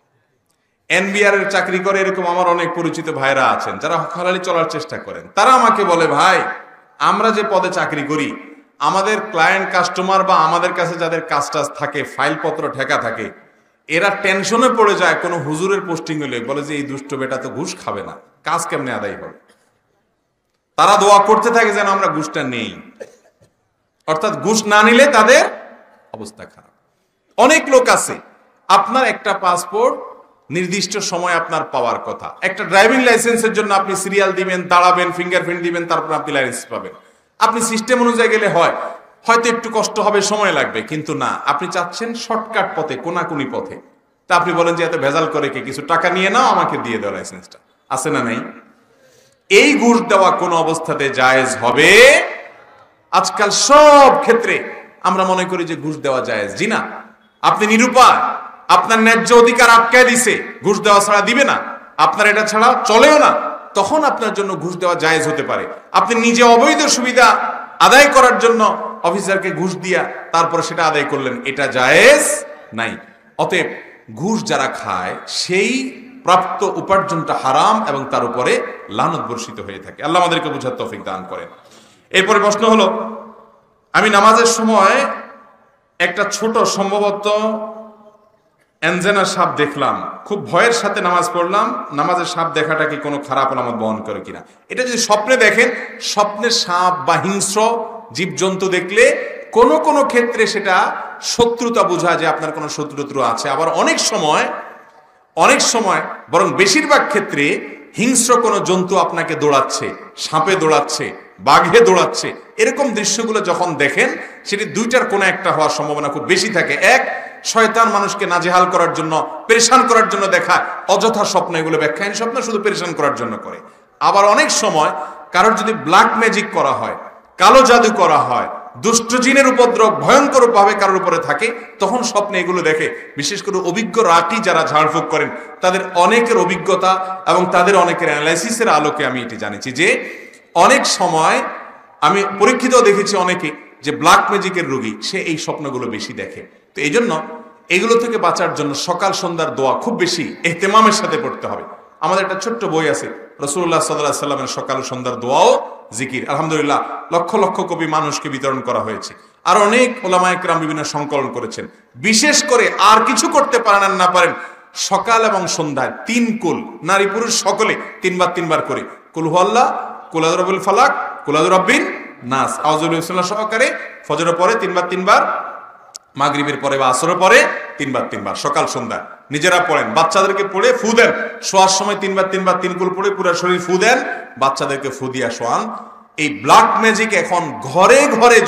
এনবিআর এর চাকরি করে এরকম আমার অনেক পরিচিত ভাইরা আছেন যারা হালালি চলার চেষ্টা করেন। তারা আমাকে বলে, ভাই আমরা যে পদে চাকরি করি, আমাদের ক্লায়েন্ট কাস্টমার বা আমাদের কাছে যাদের কাজ থাকে, ফাইলপত্র ঠেকা থাকে, এরা টেনশনে পড়ে যায় কোনো হুজুরের পোস্টিং হলে, বলে যে এই দুষ্ট বেটা তো ঘুষ খাবে না, কাজ কেমনে আদায় হবে। তারা দোয়া করতে থাকে যেন আমরা ঘুষটা নেই, অর্থাৎ ঘুষ না নিলে তাদের অবস্থা খারাপ। অনেক লোক আছে, আপনার একটা পাসপোর্ট নির্দিষ্ট সময় আপনার পাওয়ার কথা, একটা ড্রাইভিং লাইসেন্সের জন্য আপনি সিরিয়াল দিবেন, দাঁড়াবেন, ফিঙ্গারপ্রিন্ট দিবেন, তারপর আপনি লাইসেন্স পাবেন। আপনি সিস্টেম অনুযায়ী গেলে হয়তো একটু কষ্ট হবে, সময় লাগবে, কিন্তু না, আপনি চাচ্ছেন শর্টকাট পথে, কোনাকুনি পথে। তা আপনি বলেন যে এত ভেজাল করে কে, কিছু টাকা নিয়ে নাও, আমাকে দিয়ে দাও লাইসেন্সটা, আছে না নাই? এই ঘুষ দেওয়া কোন অবস্থাতে জায়েজ হবে? আজকাল সব ক্ষেত্রে আমরা মনে করি যে ঘুষ দেওয়া জায়েজ। জি না, আপনি নিরুপায়, আপনার ন্যায্য অধিকার আটকায় দিছে, ঘুষ দেওয়া ছাড়া দিবে না, আপনার এটা ছাড়া চলেও না, তখন আপনার জন্য ঘুষ দেওয়া জায়েজ হতে পারে। আপনি নিজে অবৈধ সুবিধা আদায় করার জন্য অফিসারকে ঘুষ দিয়া তারপরে সেটা আদায় করলেন, এটা জায়েজ নাই। অতএব ঘুষ যারা খায় সেই প্রাপ্ত উপার্জনটা হারাম এবং তার উপরে লানত বর্ষিত হয়ে থাকে। আল্লাহ আমাদেরকে বুঝার তৌফিক দান করেন। এরপরে প্রশ্ন হলো, আমি নামাজের সময় একটা ছোট, সম্ভবত অ্যাঞ্জেনা সাপ দেখলাম, খুব ভয়ের সাথে নামাজ পড়লাম, নামাজের সাপ দেখাটা কি কোনো খারাপ আলামত বহন করে কিনা? এটা যদি স্বপ্নে দেখেন, স্বপ্নের সাপ বা হিংস্র জীবজন্তু দেখলে কোনো কোনো ক্ষেত্রে সেটা শত্রুতা বোঝায় যে আপনার কোনো শত্রুত্র আছে। আবার অনেক সময় বরং বেশিরভাগ ক্ষেত্রে হিংস্র কোনো জন্তু আপনাকে দৌড়াচ্ছে, সাপে দৌড়াচ্ছে, বাঘে দৌড়াচ্ছে, এরকম দৃশ্যগুলো যখন দেখেন সেটি দুইটার কোনো একটা হওয়ার সম্ভাবনা খুব বেশি থাকে। এক, শয়তান মানুষকে নাজেহাল করার জন্য, পেরেশান করার জন্য দেখায় অযথা স্বপ্ন, এগুলো ব্যাখ্যাহীন স্বপ্ন, শুধু পেরেশান করার জন্য করে। আবার অনেক সময় কারোর যদি ব্ল্যাক ম্যাজিক করা হয়, কালো জাদু করা হয়, দুষ্ট জিনের উপদ্রব ভয়ঙ্কর ভাবে কারোর উপরে থাকে, তখন স্বপ্নে এগুলো দেখে। বিশেষ করে অভিজ্ঞ রাকি যারা ঝাড়ফুঁক করেন, তাদের অনেকের অভিজ্ঞতা এবং তাদের অনেকের অ্যানালাইসিসের আলোকে আমি এটি জানিছি যে অনেক সময় আমি পরীক্ষিত দেখেছি অনেকে যে ব্ল্যাক ম্যাজিকের রোগী, সে এই স্বপ্নগুলো বেশি দেখে। তো এই জন্য এগুলো থেকে বাঁচার জন্য সকাল সন্ধ্যার দোয়া খুব বেশি ইহতেমামের সাথে পড়তে হবে। আমাদের একটা ছোট্ট বই আছে, রাসূলুল্লাহ সাল্লাল্লাহু আলাইহি সাল্লামের সকাল সন্ধ্যার দোয়াও জিকির, আলহামদুলিল্লাহ লক্ষ লক্ষ কপি মানুষকে বিতরণ করা হয়েছে। আর অনেক ওলামায়ে কেরাম বিভিন্ন সংকলন করেছেন। বিশেষ করে আর কিছু করতে পারেন না পারেন, সকাল এবং সন্ধ্যায় 3 কুল, নারী পুরুষ সকলে 3 বার করে কুল হুয়াল্লাহ, কুল আউযু বিরাব্বিল ফালাক, কুল আউযু বিরাব্বিন নাস, আউযু বিল্লাহি সহকারে ফজরের পরে 3 বার, মাগরিবের পরে বা আসরের পরে 3 বার সকাল সন্ধ্যা নিজেরা পড়েন। বাচ্চাদেরকে পড়ে ফু দেন, শোয়ার সময় 3 বার 3 কুল পড়ে পুরো শরীর ফু দেন, বাচ্চাদেরকে ফু দিয়া শোয়ান। এই ব্ল্যাক ম্যাজিক এখন ঘরে ঘরে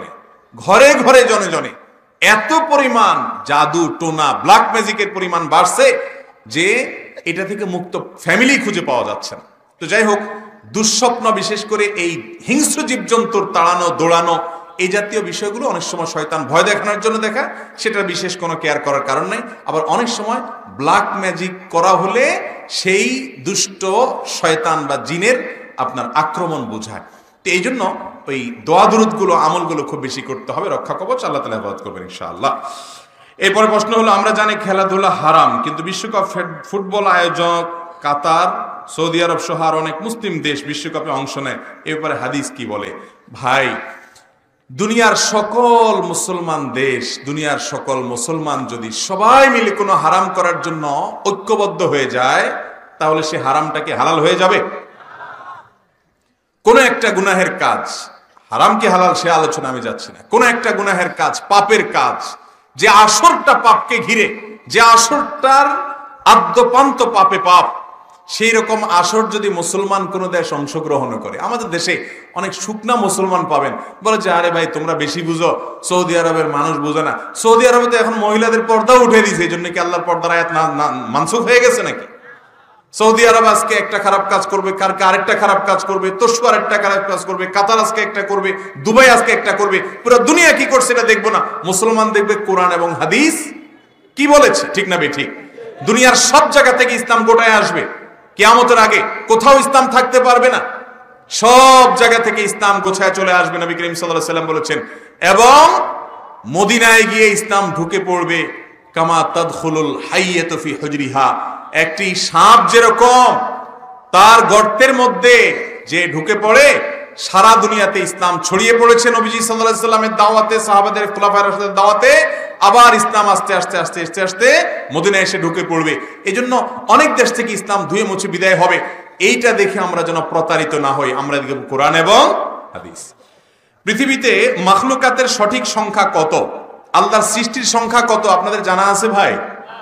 জনে এত পরিমাণ জাদু টোনা ব্ল্যাক ম্যাজিকের পরিমাণ বাড়ছে যে এটা থেকে মুক্ত ফ্যামিলি খুঁজে পাওয়া যাচ্ছে না। তো যাই হোক, দুঃস্বপ্ন, বিশেষ করে এই হিংস্র জীবজন্তুর তাড়ানো দৌড়ানো, এই জাতীয় বিষয়গুলো অনেক সময় শয়তান ভয় দেখানোর জন্য দেখায়, সেটার বিশেষ কোনো কেয়ার করার কারণ নেই। আবার অনেক সময় ব্ল্যাক ম্যাজিক করা হলে সেই দুষ্ট শয়তান বা জিনের আপনার আক্রমণ বোঝায়। তো এই জন্য ওই দোয়া দুরূদগুলো, আমলগুলো খুব বেশি করতে হবে। রক্ষা কবচ আল্লাহ তাআলা হেফাজত করবেন ইনশাআল্লাহ। এরপরে প্রশ্ন হলো, আমরা জানি খেলাধুলা হারাম, কিন্তু বিশ্বকাপ ফুটবল আয়োজক কাতার, সৌদি আরব সহ আর অনেক মুসলিম দেশ বিশ্বকাপে অংশ নেয়, এ ব্যাপারে হাদিস কি বলে? ভাই, দুনিয়ার সকল মুসলমান দেশ, দুনিয়ার সকল মুসলমান যদি সবাই মিলে কোনো হারাম করার জন্য ঐক্যবদ্ধ হয়ে যায়, তাহলে সে হারামটাকে হালাল হয়ে যাবে? কোন একটা গুনাহের কাজ, হারাম কি হালাল সে আলোচনা আমি যাচ্ছি না, কোন একটা গুনাহের কাজ, পাপের কাজ, যে আসরটা পাপকে ঘিরে, যে আসরটার আদ্যপান্ত পাপে পাপ, সেই রকম আসর যদি মুসলমান কোন দেশ অংশগ্রহণ করে, আমাদের দেশে অনেক শুকনা মুসলমান পাবেন, বলে যে আরে ভাই তোমরা বেশি বুঝো, সৌদি আরবের মানুষ বুঝে না। সৌদি আরবে তো এখন মহিলাদের পর্দাও উঠে দিয়েছে, এই জন্য কি আল্লাহর পর্দার আয়াত মানসুখ হয়ে গেছে নাকি? সৌদি আরব আজকে একটা খারাপ কাজ করবে, কারকে আরেকটা খারাপ কাজ করবে, তুরস্ক আরেকটা খারাপ কাজ করবে, কাতার আজকে একটা করবে, দুবাই আজকে একটা করবে, পুরো দুনিয়া কি করছে এটা দেখবো না, মুসলমান দেখবে কোরআন এবং হাদিস কি বলেছে, ঠিক না বেঠিক? দুনিয়ার সব জায়গা থেকে ইসলাম গোটায় আসবে, কিয়ামতের আগে কোথাও ইসলাম থাকতে পারবে না, সব জায়গা থেকে ইসলাম গোছায় চলে আসবে। নবী করিম সাল্লাল্লাহু আলাইহি ওয়াসাল্লাম বলেছেন, এবং মদিনায় গিয়ে ইসলাম ঢুকে পড়বে কামা তাদখুলুল হাইয়াতু ফি হুজরিহা, একটি সাপ যেরকম তার গর্তের মধ্যে যে ঢুকে পড়ে, সারা দুনিয়াতে ইসলাম ছড়িয়ে পড়েছে নবীজি সাল্লাল্লাহু আলাইহি ওয়াসাল্লামের দাওয়াতে, সাহাবাদের খোলাফায়ে রাশিদের দাওয়াতে, আবার ইসলাম আস্তে আস্তে মদিনায় এসে ঢুকে পড়বে। এজন্য অনেক দেশ থেকে ইসলাম ধুয়ে মুছে বিদায় হবে। এইটা দেখে আমরা যেন প্রতারিত না হই, আমরা দেখব কোরআন এবং হাদিস। পৃথিবীতে মাখলুকাতের সঠিক সংখ্যা কত? আল্লাহর সৃষ্টির সংখ্যা কত আপনাদের জানা আছে ভাই?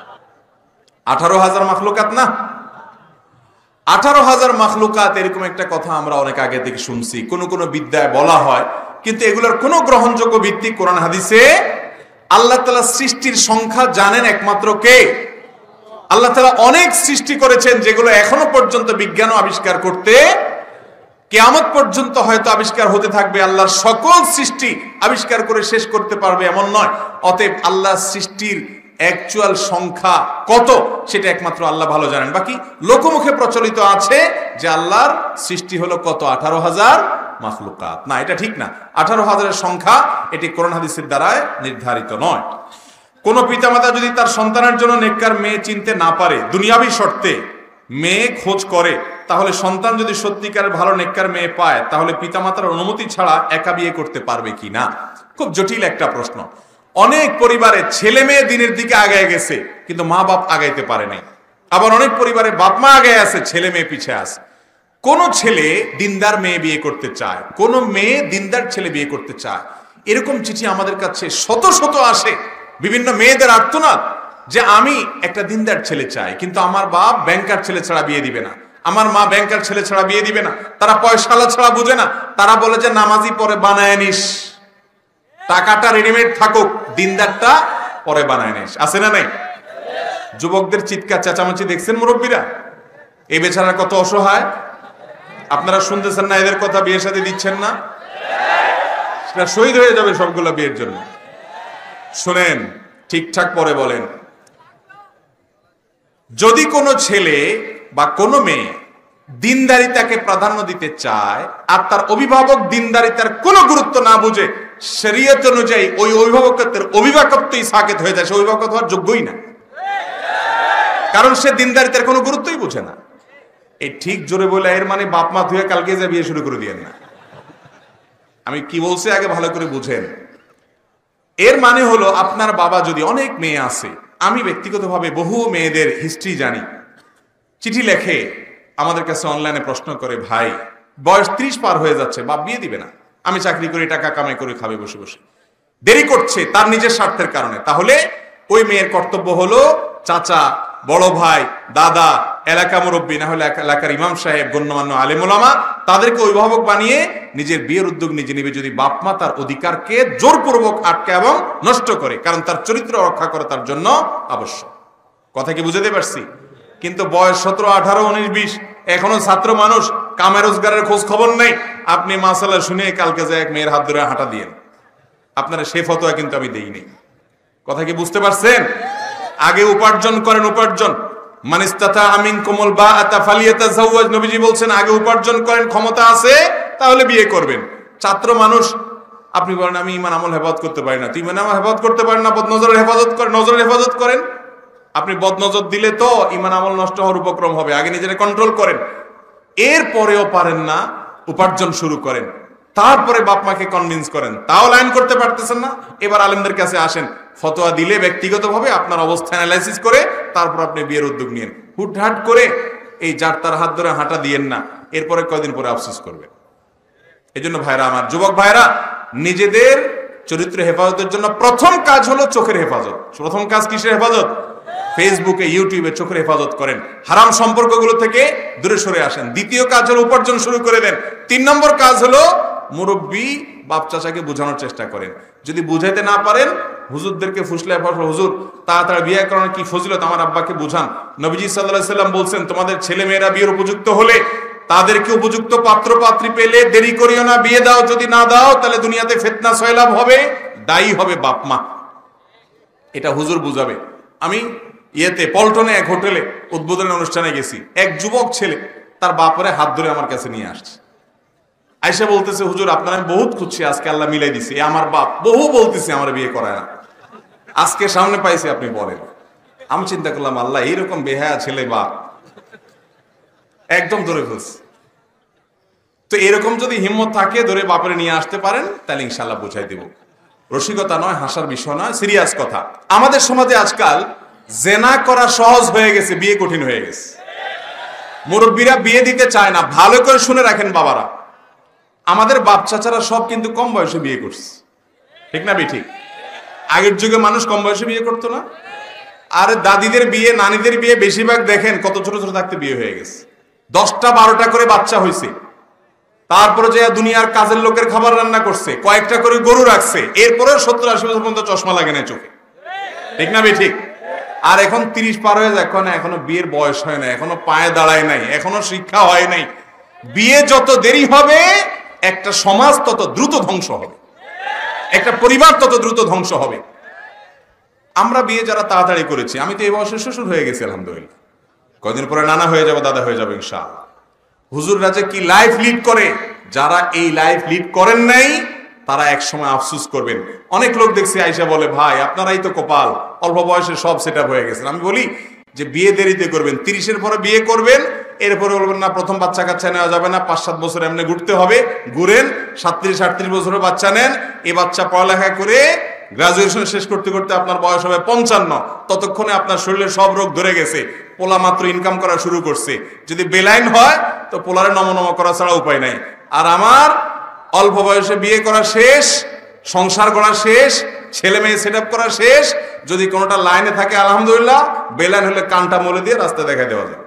18,000 মাখলুকাত না? 18,000 মাখলুকাত, এরকম একটা কথা আমরা অনেক আগে থেকে শুনছি, কোন কোন বিদ্যায় বলা হয়, কিন্তু এগুলোর কোনো গ্রহণযোগ্য ভিত্তি কোরআন হাদিসে? আল্লাহ তাআলা সৃষ্টির সংখ্যা জানেন একমাত্র কে? আল্লাহ তাআলা অনেক সৃষ্টি করেছেন যেগুলো এখনো পর্যন্ত বিজ্ঞান আবিষ্কার করতে, কিয়ামত পর্যন্ত হয়তো আবিষ্কার হতে থাকবে। আল্লাহর সকল সৃষ্টি আবিষ্কার করে শেষ করতে পারবে এমন নয়। অতএব আল্লাহর সৃষ্টির অ্যাকচুয়াল সংখ্যা কত সেটা একমাত্র আল্লাহ ভালো জানেন। বাকি লোকমুখে প্রচলিত আছে যে আল্লাহর সৃষ্টি হলো কত, 18,000 মাখলুকাত। না, এটা ঠিক না। 18,000-এর সংখ্যা এটি কোরআন হাদিসের দ্বারা নির্ধারিত নয়। কোন পিতামাতা যদি তার সন্তানের জন্য নেককার মেয়ে চিনতে না পারে, দুনিয়াবী শর্তে মেয়ে খোঁজ করে, তাহলে সন্তান যদি সত্যিকারের ভালো নেককার মেয়ে পায়, তাহলে পিতামাতার অনুমতি ছাড়া একা বিয়ে করতে পারবে কি না? খুব জটিল একটা প্রশ্ন। অনেক পরিবারে ছেলে মেয়ে দিনের দিকে আগায় গেছে, কিন্তু মা বাপ আগাইতে পারে নাই। আবার অনেক পরিবারে বাপ মা আগায় আছে, ছেলে মেয়ে পিছে আছে। কোন ছেলে দিনদার মেয়ে বিয়ে করতে চায়, কোন মেয়ে দিনদার ছেলে বিয়ে করতে চায়, এরকম চিঠি আমাদের কাছে শত শত আসে। বিভিন্ন মেয়েদের আর্তনাদ যে আমি একটা দিনদার ছেলে চাই, কিন্তু আমার বাপ ব্যাংকার ছেলে ছাড়া বিয়ে দিবে না, আমার মা ব্যাংকার ছেলে ছাড়া বিয়ে দিবে না, তারা পয়সালা ছাড়া বুঝে না, তারা বলে যে নামাজি পরে বানায় নিস, টাকাটা রেডিমেড থাকুক, দিনদারটা পরে বানায় নিস। আছে না নাই? যুবকদের চিৎকার চেঁচামেচি দেখছেন মুরব্বীরা? এই বেচারা কত অসহায়। আপনারা শুনতেছেন না এদের কথা? বিয়ের সাথে দিচ্ছেন না? সেটা শহীদ হয়ে যাবে সবগুলো বিয়ের জন্য। শুনেন, ঠিকঠাক পরে বলেন। যদি কোনো ছেলে বা কোনো মেয়ে দিনদারিতাকে প্রাধান্য দিতে চায় আর তার অভিভাবক দিনদারিতার কোনো গুরুত্ব না বুঝে, শরীয়ত অনুযায়ী ওই অভিভাবকত্বের অভিভাবকত্বই সাকেত হয়ে যায়, সে অভিভাবক হওয়ার যোগ্যই না, কারণ সে দিনদারিতার কোনো গুরুত্বই বুঝে না। এই ঠিক জোরে বলে এর মানে বাপ মা ধুয়ে কালকে যা বিয়ে শুরু করে দিয়েন না। আমি কি বলছি আগে ভালো করে বুঝেন। এর মানে হলো আপনার বাবা যদি অনেক মেয়ে আছে, আমি ব্যক্তিগতভাবে বহু মেয়েদের হিস্ট্রি জানি, চিঠি লেখে আমাদের কাছে, অনলাইনে প্রশ্ন করে, ভাই বয়স 30 পার হয়ে যাচ্ছে, বাপ বিয়ে দিবে না, আমি চাকরি করি, টাকা কামাই করে খাবে বসে বসে, দেরি করছে তার নিজের স্বার্থের কারণে। তাহলে ওই মেয়ের কর্তব্য হলো চাচা, বড় ভাই, দাদা, এলাকা মুরব্বী, না হলে এলাকার ইমাম সাহেব, গণ্যমান্য আলেম ওলামা, তাদেরকে অভিভাবক বানিয়ে নিজের বিয়ের উদ্যোগ নিজে নিবে, যদি বাপ মা তার অধিকারকে জোরপূর্বক আটকে এবং নষ্ট করে, কারণ তার চরিত্র রক্ষা করা তার জন্য আবশ্যক। কথা কি বুঝাতে পারছি? কিন্তু বয়স 17, 18, 19, 20, এখনো ছাত্র মানুষ, কামে রোজগারের খোঁজ খবর নেই, আপনি মাসালা শুনে কালকে যে এক মেয়ের হাত ধরে হাঁটা দিয়েন, আপনারা সে ফতোয়া কিন্তু আমি দেইনি। কথা কি বুঝতে পারছেন? আগে উপার্জন করেন, উপার্জন। মানিস্তাতা মিনকুমুল বাআতা ফালিয়াতাযাওয়াজ, নবীজি বলছেন আগে উপার্জন করেন, ক্ষমতা আছে তাহলে বিয়ে করবেন। ছাত্র মানুষ, আপনি বলেন আমি ঈমান আমল হেফাজত করতে পারি না, তুই ঈমান আমল হেফাজত করতে পারেন না, বদনজরের হেফাজত করেন, নজরের হেফাজত করেন। আপনি বদনজর দিলে তো ঈমান আমল নষ্ট হওয়ার উপক্রম হবে, আগে নিজেকে কন্ট্রোল করেন। এরপরেও পারেন না, উপার্জন শুরু করেন, তারপরে বাপ মাকে কনভিন্স করেন, তাও লাইন করতে পারতেছেন না, এবার আলেমদের কাছে আসেন, ফতোয়া দিলে ব্যক্তিগতভাবে আপনার অবস্থা অ্যানালাইসিস করে তারপর আপনি বিয়ের উদ্যোগ নিয়েন। হুটহাট করে এই যার তার হাত ধরে হাঁটা দিয়েন না, এরপরে কয়দিন পরে আফসোস করবেন। এই জন্য ভাইরা আমার, যুবক ভাইরা, নিজেদের চরিত্র হেফাজতের জন্য প্রথম কাজ হলো চোখের হেফাজত। প্রথম কাজ কিসের হেফাজত? ফেসবুকে, ইউটিউবে চোখের হেফাজত করেন, হারাম সম্পর্কগুলো থেকে দূরে সরে আসেন। দ্বিতীয় কাজ হলো উপার্জন শুরু করে দেন। 3 নম্বর কাজ হলো মুরব্বী বাপ চাচাকে বোঝানোর চেষ্টা করেন। যদি বুঝাইতে না পারেন, হুজুরদেরকে ফুসলে, হুজুর তাড়াতাড়ি বিয়ে করানোর কি ফজিলত, আমার আব্বাকে বুঝান। নবীজি সাল্লাল্লাহু আলাইহি সাল্লাম বলছেন, তোমাদের ছেলে মেয়েরা বিয়ের উপযুক্ত হলে তাদেরকে উপযুক্ত পাত্র পাত্রী পেলে দেরি করিও না, বিয়ে দাও। যদি না দাও তাহলে দুনিয়াতে ফিতনা সয়লাব হবে, দায়ী হবে বাপ মা। এটা হুজুর বুঝাবে। আমি পল্টনে এক হোটেলে উদ্বোধনের অনুষ্ঠানে গেছি, এক যুবক ছেলে তার বাপরে হাত ধরে আমার কাছে নিয়ে আসছে, আয়সা বলতেছে, হুজুর আপনার আমি বহুত খুঁজছি, আজকে আল্লাহ মিলাই দিছে, আমার বাপ বহু বলতেছে আমার বিয়ে করায় না, আজকে সামনে পাইছে, আপনি বলেন। আমি চিন্তা করলাম, আল্লাহ এইরকম বেহায়া ছেলে বাপ একদম ধরে ফেলছে। তো এরকম যদি হিম্মত থাকে ধরে বাপরে নিয়ে আসতে পারেন, তাহলে ইনশাল্লাহ বুঝাই দেব। রসিকতা নয়, হাসার বিষয় নয়, সিরিয়াস কথা। আমাদের সমাজে আজকাল জেনা করা সহজ হয়ে গেছে, বিয়ে কঠিন হয়ে গেছে। মুরব্বীরা বিয়ে দিতে চায় না। ভালো করে শুনে রাখেন বাবারা, আমাদের বাপ চাচারা সব কিন্তু কম বয়সে বিয়ে করছে, ঠিক না ঠিক? আগের যুগে মানুষ কম বয়সে বিয়ে করতো না। আর দাদিদের বিয়ে, নানিদের বিয়ে বেশিরভাগ দেখেন কত ছোট ছোট থাকতে বিয়ে হয়ে গেছে, 10টা 12টা করে বাচ্চা হয়েছে। তারপরে যে দুনিয়ার কাজের লোকের খাবার রান্না করছে, কয়েকটা করে গরু রাখছে, এরপরে 70-80 বছর পর্যন্ত চশমা লাগে না চোখে, ঠিক না ঠিক? আর এখন 30 পার হয়ে যায়, এখনো বিয়ের বয়স হয় না, এখনো পায়ে দাঁড়ায় নাই, এখনো শিক্ষা হয় নাই। বিয়ে যত দেরি হবে একটা সমাজ তত দ্রুত ধ্বংস হবে, একটা পরিবার তত দ্রুত ধ্বংস হবে। আমরা বিয়ে যারা তাড়াতাড়ি করেছি, আমি তো এই বয়সে শ্বশুর হয়ে গেছি আলহামদুলিল্লাহ, কয়দিন পরে নানা হয়ে যাবো, দাদা হয়ে যাবো ইনশাআল্লাহ। হুজুররা যে কি লাইফ লিড করে, যারা এই লাইফ লিড করেন নাই তারা এক সময় আফসোস করবেন। অনেক লোক দেখছি আইসা বলে, ভাই আপনারাই তো কপাল, অল্প বয়সে সব সেট আপ হয়ে গেছে। আমি বলি যে বিয়ে দেরিতে করবেন, 30-এর পরে বিয়ে করবেন, এরপরে বলবেন না প্রথম বাচ্চা কাচ্চা নেওয়া যাবে না, 5-7 বছর এমনি ঘুরতে হবে, ঘুরেন, 37-38 বছরের বাচ্চা নেন, এই বাচ্চা পড়ালেখা করে গ্রাজুয়েশন শেষ করতে করতে আপনার বয়স হবে 55, ততক্ষণে আপনার শরীরে সব রোগ ধরে গেছে, পোলা মাত্র ইনকাম করা শুরু করছে। যদি বেলাইন হয় তো পোলারে নমনম করা ছাড়া উপায় নাই। আর আমার অল্প বয়সে বিয়ে করা শেষ, সংসার করা শেষ, ছেলে মেয়ে সেট আপ করা শেষ, যদি কোনোটা লাইনে থাকে আলহামদুলিল্লাহ, বেলাইন হলে কানটা মলে দিয়ে রাস্তা দেখা দেওয়া যায়।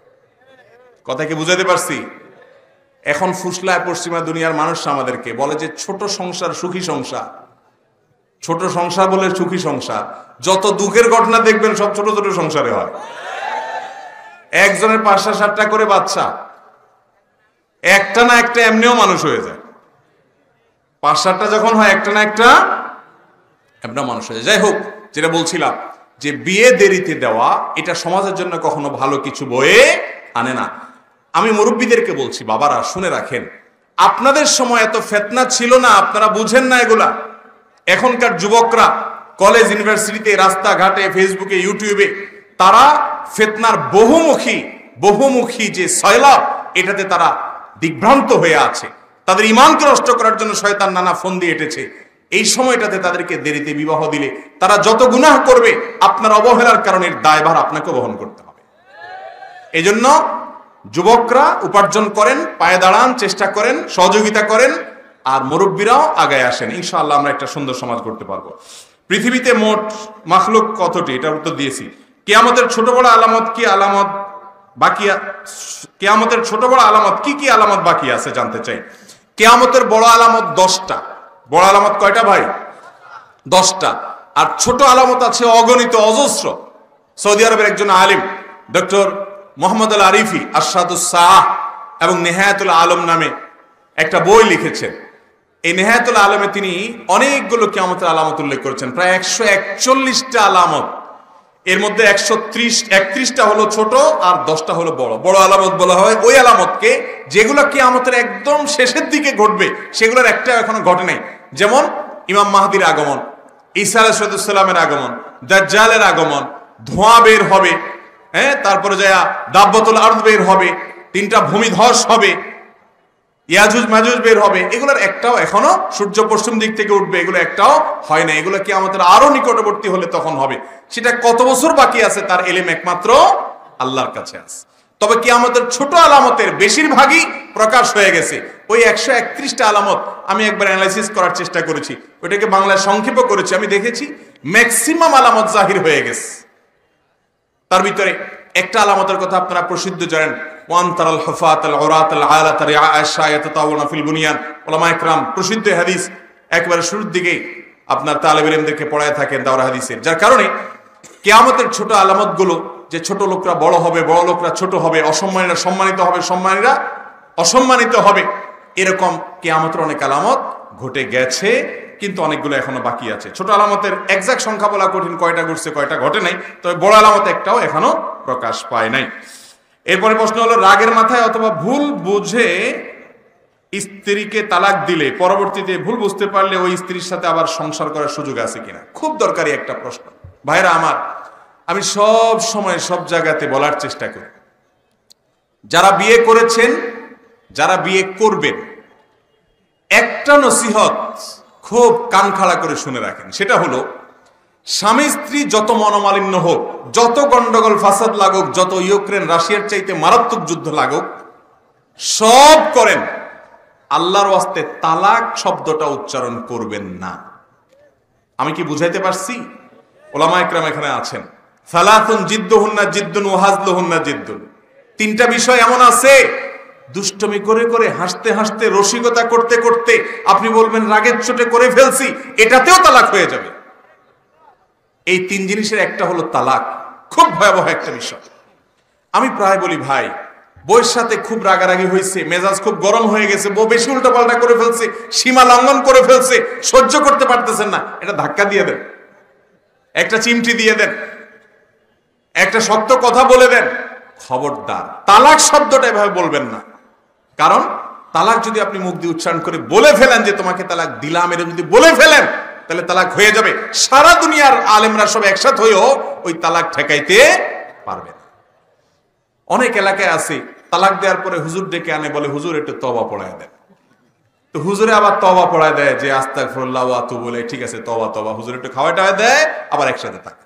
কথা কি বুঝাতে পারছি? এখন ফুসলায় পশ্চিমা দুনিয়ার মানুষ আমাদেরকে বলে যে ছোট সংসার সুখী সংসার, ছোট সংসার বলে সুখী সংসার। যত দুঃখের ঘটনা দেখবেন সব ছোট ছোট সংসারে হয়। একজনের 5-7টা করে বাচ্চা, একটা না একটা এমনিও মানুষ হয়ে যায়। 5-7টা যখন হয় একটা না একটা এমনি মানুষ হয়ে যায়। যাই হোক, যেটা বলছিলাম যে বিয়ে দেরিতে দেওয়া এটা সমাজের জন্য কখনো ভালো কিছু বয়ে আনে না। আমি মুরব্বীদেরকে বলছি, বাবারা শুনে রাখেন, আপনাদের সময় এত ফিতনা ছিল না, আপনারা বুঝেন না এগুলা। এখনকার যুবকরা কলেজ ইউনিভার্সিটিতে, রাস্তাঘাটে, ফেসবুকে, ইউটিউবে তারা ফিতনার বহুমুখী যে সয়লাব, এটাতে তারা দিগ্ভ্রান্ত হয়ে আছে। তাদের ঈমানকে নষ্ট করার জন্য শয়তান নানা ফোন দিয়ে এঁটেছে। এই সময়টাতে তাদেরকে দেরিতে বিবাহ দিলে তারা যত গুনাহ করবে, আপনার অবহেলার কারণে দায়ভার আপনাকে বহন করতে হবে। এজন্য যুবকরা উপার্জন করেন, পায়ে দাঁড়ান, চেষ্টা করেন, সহযোগিতা করেন, আর মুরব্বীরাও আগায় আসেন। ইনশাআল্লাহ আমরা একটা সুন্দর সমাজ করতে পারবো। পৃথিবীতে মোট মাখলুক কতটি, এটার উত্তর দিয়েছি। কিয়ামতের ছোট বড় আলামত কি আলামত বাকি, কিয়ামতের ছোট বড় আলামত কি কি আলামত বাকি আছে জানতে চাই। কিয়ামতের বড় আলামত 10টা। বড় আলামত কয়টা ভাই? 10টা। আর ছোট আলামত আছে অগণিত, অজস্র। সৌদি আরবের একজন আলিম ডক্টর মোহাম্মদ আল আরিফি আরশাদুস সাহ এবং নেহায়াতুল আলম নামে একটা বই লিখেছেন। এই নেহায়াতুল আলমে তিনি অনেকগুলো কিয়ামতের আলামত উল্লেখ করেছেন, প্রায় 141টা আলামত। এর মধ্যে 131টা হলো ছোট আর 10টা হলো বড়। বড় আলামত বলা হয় ওই আলামতকে যেগুলো কিয়ামতের একদম শেষের দিকে ঘটবে, সেগুলোর একটাও এখনো ঘটে নাই। যেমন ইমাম মাহদির আগমন, ঈসা আলাইহিস সালামের আগমন, দাজ্জালের আগমন, ধোঁয়া বের হবে, হ্যাঁ, তারপরে যায় দাব্বাতুল আরদ বের হবে, 3টা ভূমিধস হবে, ইয়াজুজ মাজুজ বের হবে। এগুলোর একটাও এখনো, সূর্য পশ্চিম দিক থেকে উঠবে, এগুলো একটাও হয় না। এগুলো কিয়ামতের আরো নিকটবর্তী হলে তখন হবে। সেটা কত বছর বাকি আছে তার ইলম একমাত্র আল্লাহর কাছে আছে। তবে কিয়ামতের ছোট আলামতের বেশিরভাগই প্রকাশ হয়ে গেছে। ওই 131টা আলামত আমি একবার অ্যানালাইসিস করার চেষ্টা করেছি, ওইটাকে বাংলায় সংক্ষেপ করেছি। আমি দেখেছি ম্যাক্সিমাম আলামত জাহির হয়ে গেছে। তার ভিতরে একটা আলামতের কথা আপনারা প্রসিদ্ধ জানেন, ওয়ান্তারাল হুফাতাল উরাতাল আলাতা রিআআশা ইয়াতাতাওয়ানা ফিল বুনিয়ান। উলামায়ে কেরাম প্রসিদ্ধ হাদিস একবারে শুরুর দিকে আপনার তালেবে ইলমদেরকে পড়ায় থাকেন দাওরা হাদিসের। যার কারণে কিয়ামতের ছোট আলামতগুলো, যে ছোট লোকরা বড় হবে, বড় লোকরা ছোট হবে, অসম্মানীরা সম্মানিত হবে, সম্মানীরা অসম্মানিত হবে, এরকম কিয়ামতের অনেক আলামত ঘটে গেছে, কিন্তু অনেকগুলো এখনো বাকি আছে। ছোট আলামতের এক্সাক্ট সংখ্যা বলা কঠিন, কয়টা ঘটছে কয়টা ঘটে নাই। তবে বড় আলামত একটাও এখনো প্রকাশ পায় নাই। এরপরে প্রশ্ন হলো, রাগের মাথায় অথবা ভুল বুঝে স্ত্রীকে তালাক দিলে পরবর্তীতে ভুল বুঝতে পারলে ওই স্ত্রীর সাথে আবার সংসার করার সুযোগ আছে কিনা? খুব দরকারি একটা প্রশ্ন ভাইরা আমার। আমি সব সময় সব জায়গাতে বলার চেষ্টা করি, যারা বিয়ে করেছেন, যারা বিয়ে করবেন, একটা নসিহত খুব কান খাড়া করে শুনে রাখেন। সেটা হলো, স্বামী স্ত্রী যত মনোমালিন্য হোক, যত গন্ডগোল ফাসাদ লাগুক, যত ইউক্রেন রাশিয়ার চাইতে মারাত্মক যুদ্ধ লাগুক, সব করেন, আল্লাহর ওয়াস্তে তালাক শব্দটা উচ্চারণ করবেন না। আমি কি বুঝাইতে পারছি? ওলামায়ে কেরাম এখানে আছেন। সালাতুন জিদ্দুহুন্না জিদ্দুন ওয়া হাজলুহুন্না জিদ্দুন। 3টা বিষয় এমন আছে, দুষ্টমি করে করে, হাসতে হাসতে, রসিকতা করতে করতে আপনি বলবেন রাগের চোটে করে ফেলছি, এটাতেও তালাক হয়ে যাবে। এই 3 জিনিসের একটা হলো তালাক। খুব ভয়াবহ একটা বিষয়। আমি প্রায় বলি, ভাই বউয়ের সাথে খুব রাগারাগি হয়েছে, মেজাজ খুব গরম হয়ে গেছে, বউ বেশি উল্টাপাল্টা করে ফেলছে, সীমা লঙ্ঘন করে ফেলছে, সহ্য করতে পারতেছেন না, এটা ধাক্কা দিয়ে দেন, একটা চিমটি দিয়ে দেন, একটা শক্ত কথা বলে দেন। খবরদার তালাক শব্দটা এভাবে বলবেন না। কারণ তালাক যদি আপনি মুখ দিয়ে উচ্চারণ করে বলে ফেলেন যে তোমাকে তালাক দিলাম, এটা যদি বলে ফেলেন তাহলে তালাক হয়ে যাবে। সারা দুনিয়ার আলেমরা সব একসাথে হয়েও ওই তালাক ঠেকাইতে পারবে না। অনেক এলাকায় আছে তালাক দেওয়ার পরে হুজুর ডেকে আনে, বলে হুজুর একটু তওবা পড়ায় দেন। তো হুজুরে আবার তওবা পড়ায় দেয় যে আস্তাগফিরুল্লাহ ওয়া আতুবু ইলাইহি, ঠিক আছে তওবা তওবা, হুজুর একটু খাওয়াটায় দেয়, আবার একসাথে থাকে।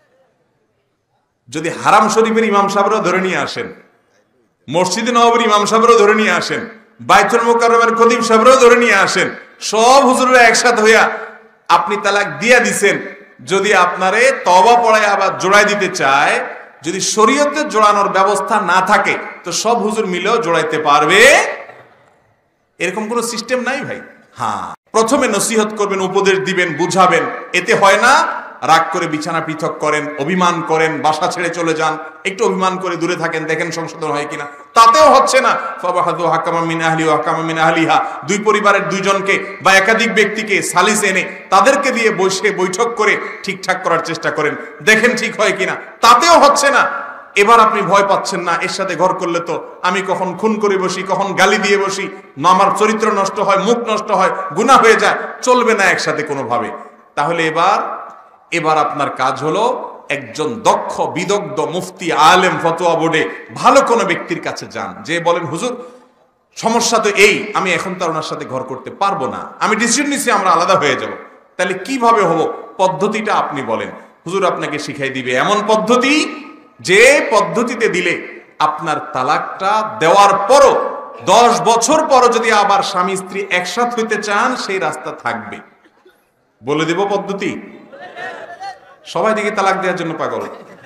যদি হারাম শরীফের ইমাম সাহেবরাও ধরে নিয়ে আসেন, মসজিদে নববীর ইমাম সাহেবরাও ধরে নিয়ে আসেন, বাইতুল মুকাররমের খতিব সাহেবরাও ধরে নিয়ে আসেন, সব হুজুররা একসাথে হইয়া আপনি তালাক দিয়া দিছেন, যদি আপনারে তওবা পড়ায় আবার জোড়াই দিতে চায়, যদি শরীয়তে জোড়ানোর ব্যবস্থা না থাকে তো সব হুজুর মিলেও জোড়াইতে পারবে, এরকম কোনো সিস্টেম নাই ভাই। হ্যাঁ, প্রথমে নসিহত করবেন, উপদেশ দিবেন, বুঝাবেন, এতে হয় না রাগ করে বিছানা পৃথক করেন, অভিমান করেন, বাসা ছেড়ে চলে যান, একটু অভিমান করে দূরে থাকেন, দেখেন সংশোধন হয় কিনা, তাতেও হচ্ছে না, ফাবাহাদু হাকামান মিন আহলি ওয়া হাকামান মিন আহলিহা, দুই পরিবারের দুইজনকে বা একাধিক ব্যক্তিকে সালিস এনে তাদেরকে দিয়ে বসে বৈঠক করে ঠিকঠাক করার চেষ্টা করেন, দেখেন ঠিক হয় কিনা, তাতেও হচ্ছে না। এবার আপনি ভয় পাচ্ছেন না, এর সাথে ঘর করলে তো আমি কখন খুন করে বসি, কখন গালি দিয়ে বসি, আমার চরিত্র নষ্ট হয়, মুখ নষ্ট হয়, গুনাহ হয়ে যায়, চলবে না একসাথে কোনোভাবে। তাহলে এবার আপনার কাজ হলো একজন দক্ষ বিদগ্ধ মুফতি আলেম ফতোয়া বোর্ডে ভালো কোনো ব্যক্তির কাছে যান, যে বলেন হুজুর সমস্যা তো এই, আমি এখন তো ওনার সাথে ঘর করতে পারবো না, আমি ডিসিশন নিছি আমরা আলাদা হয়ে যাব, তাহলে কিভাবে হবো, পদ্ধতিটা আপনি বলেন, হুজুর আপনাকে শিখাই দিবে এমন পদ্ধতি যে পদ্ধতিতে দিলে আপনার তালাকটা দেওয়ার পরও 10 বছর পরও যদি আবার স্বামী স্ত্রী একসাথে হইতে চান সেই রাস্তা থাকবে। বলে দেব পদ্ধতি, সবাই দিকে তালাক দেওয়ার জন্য পাগল।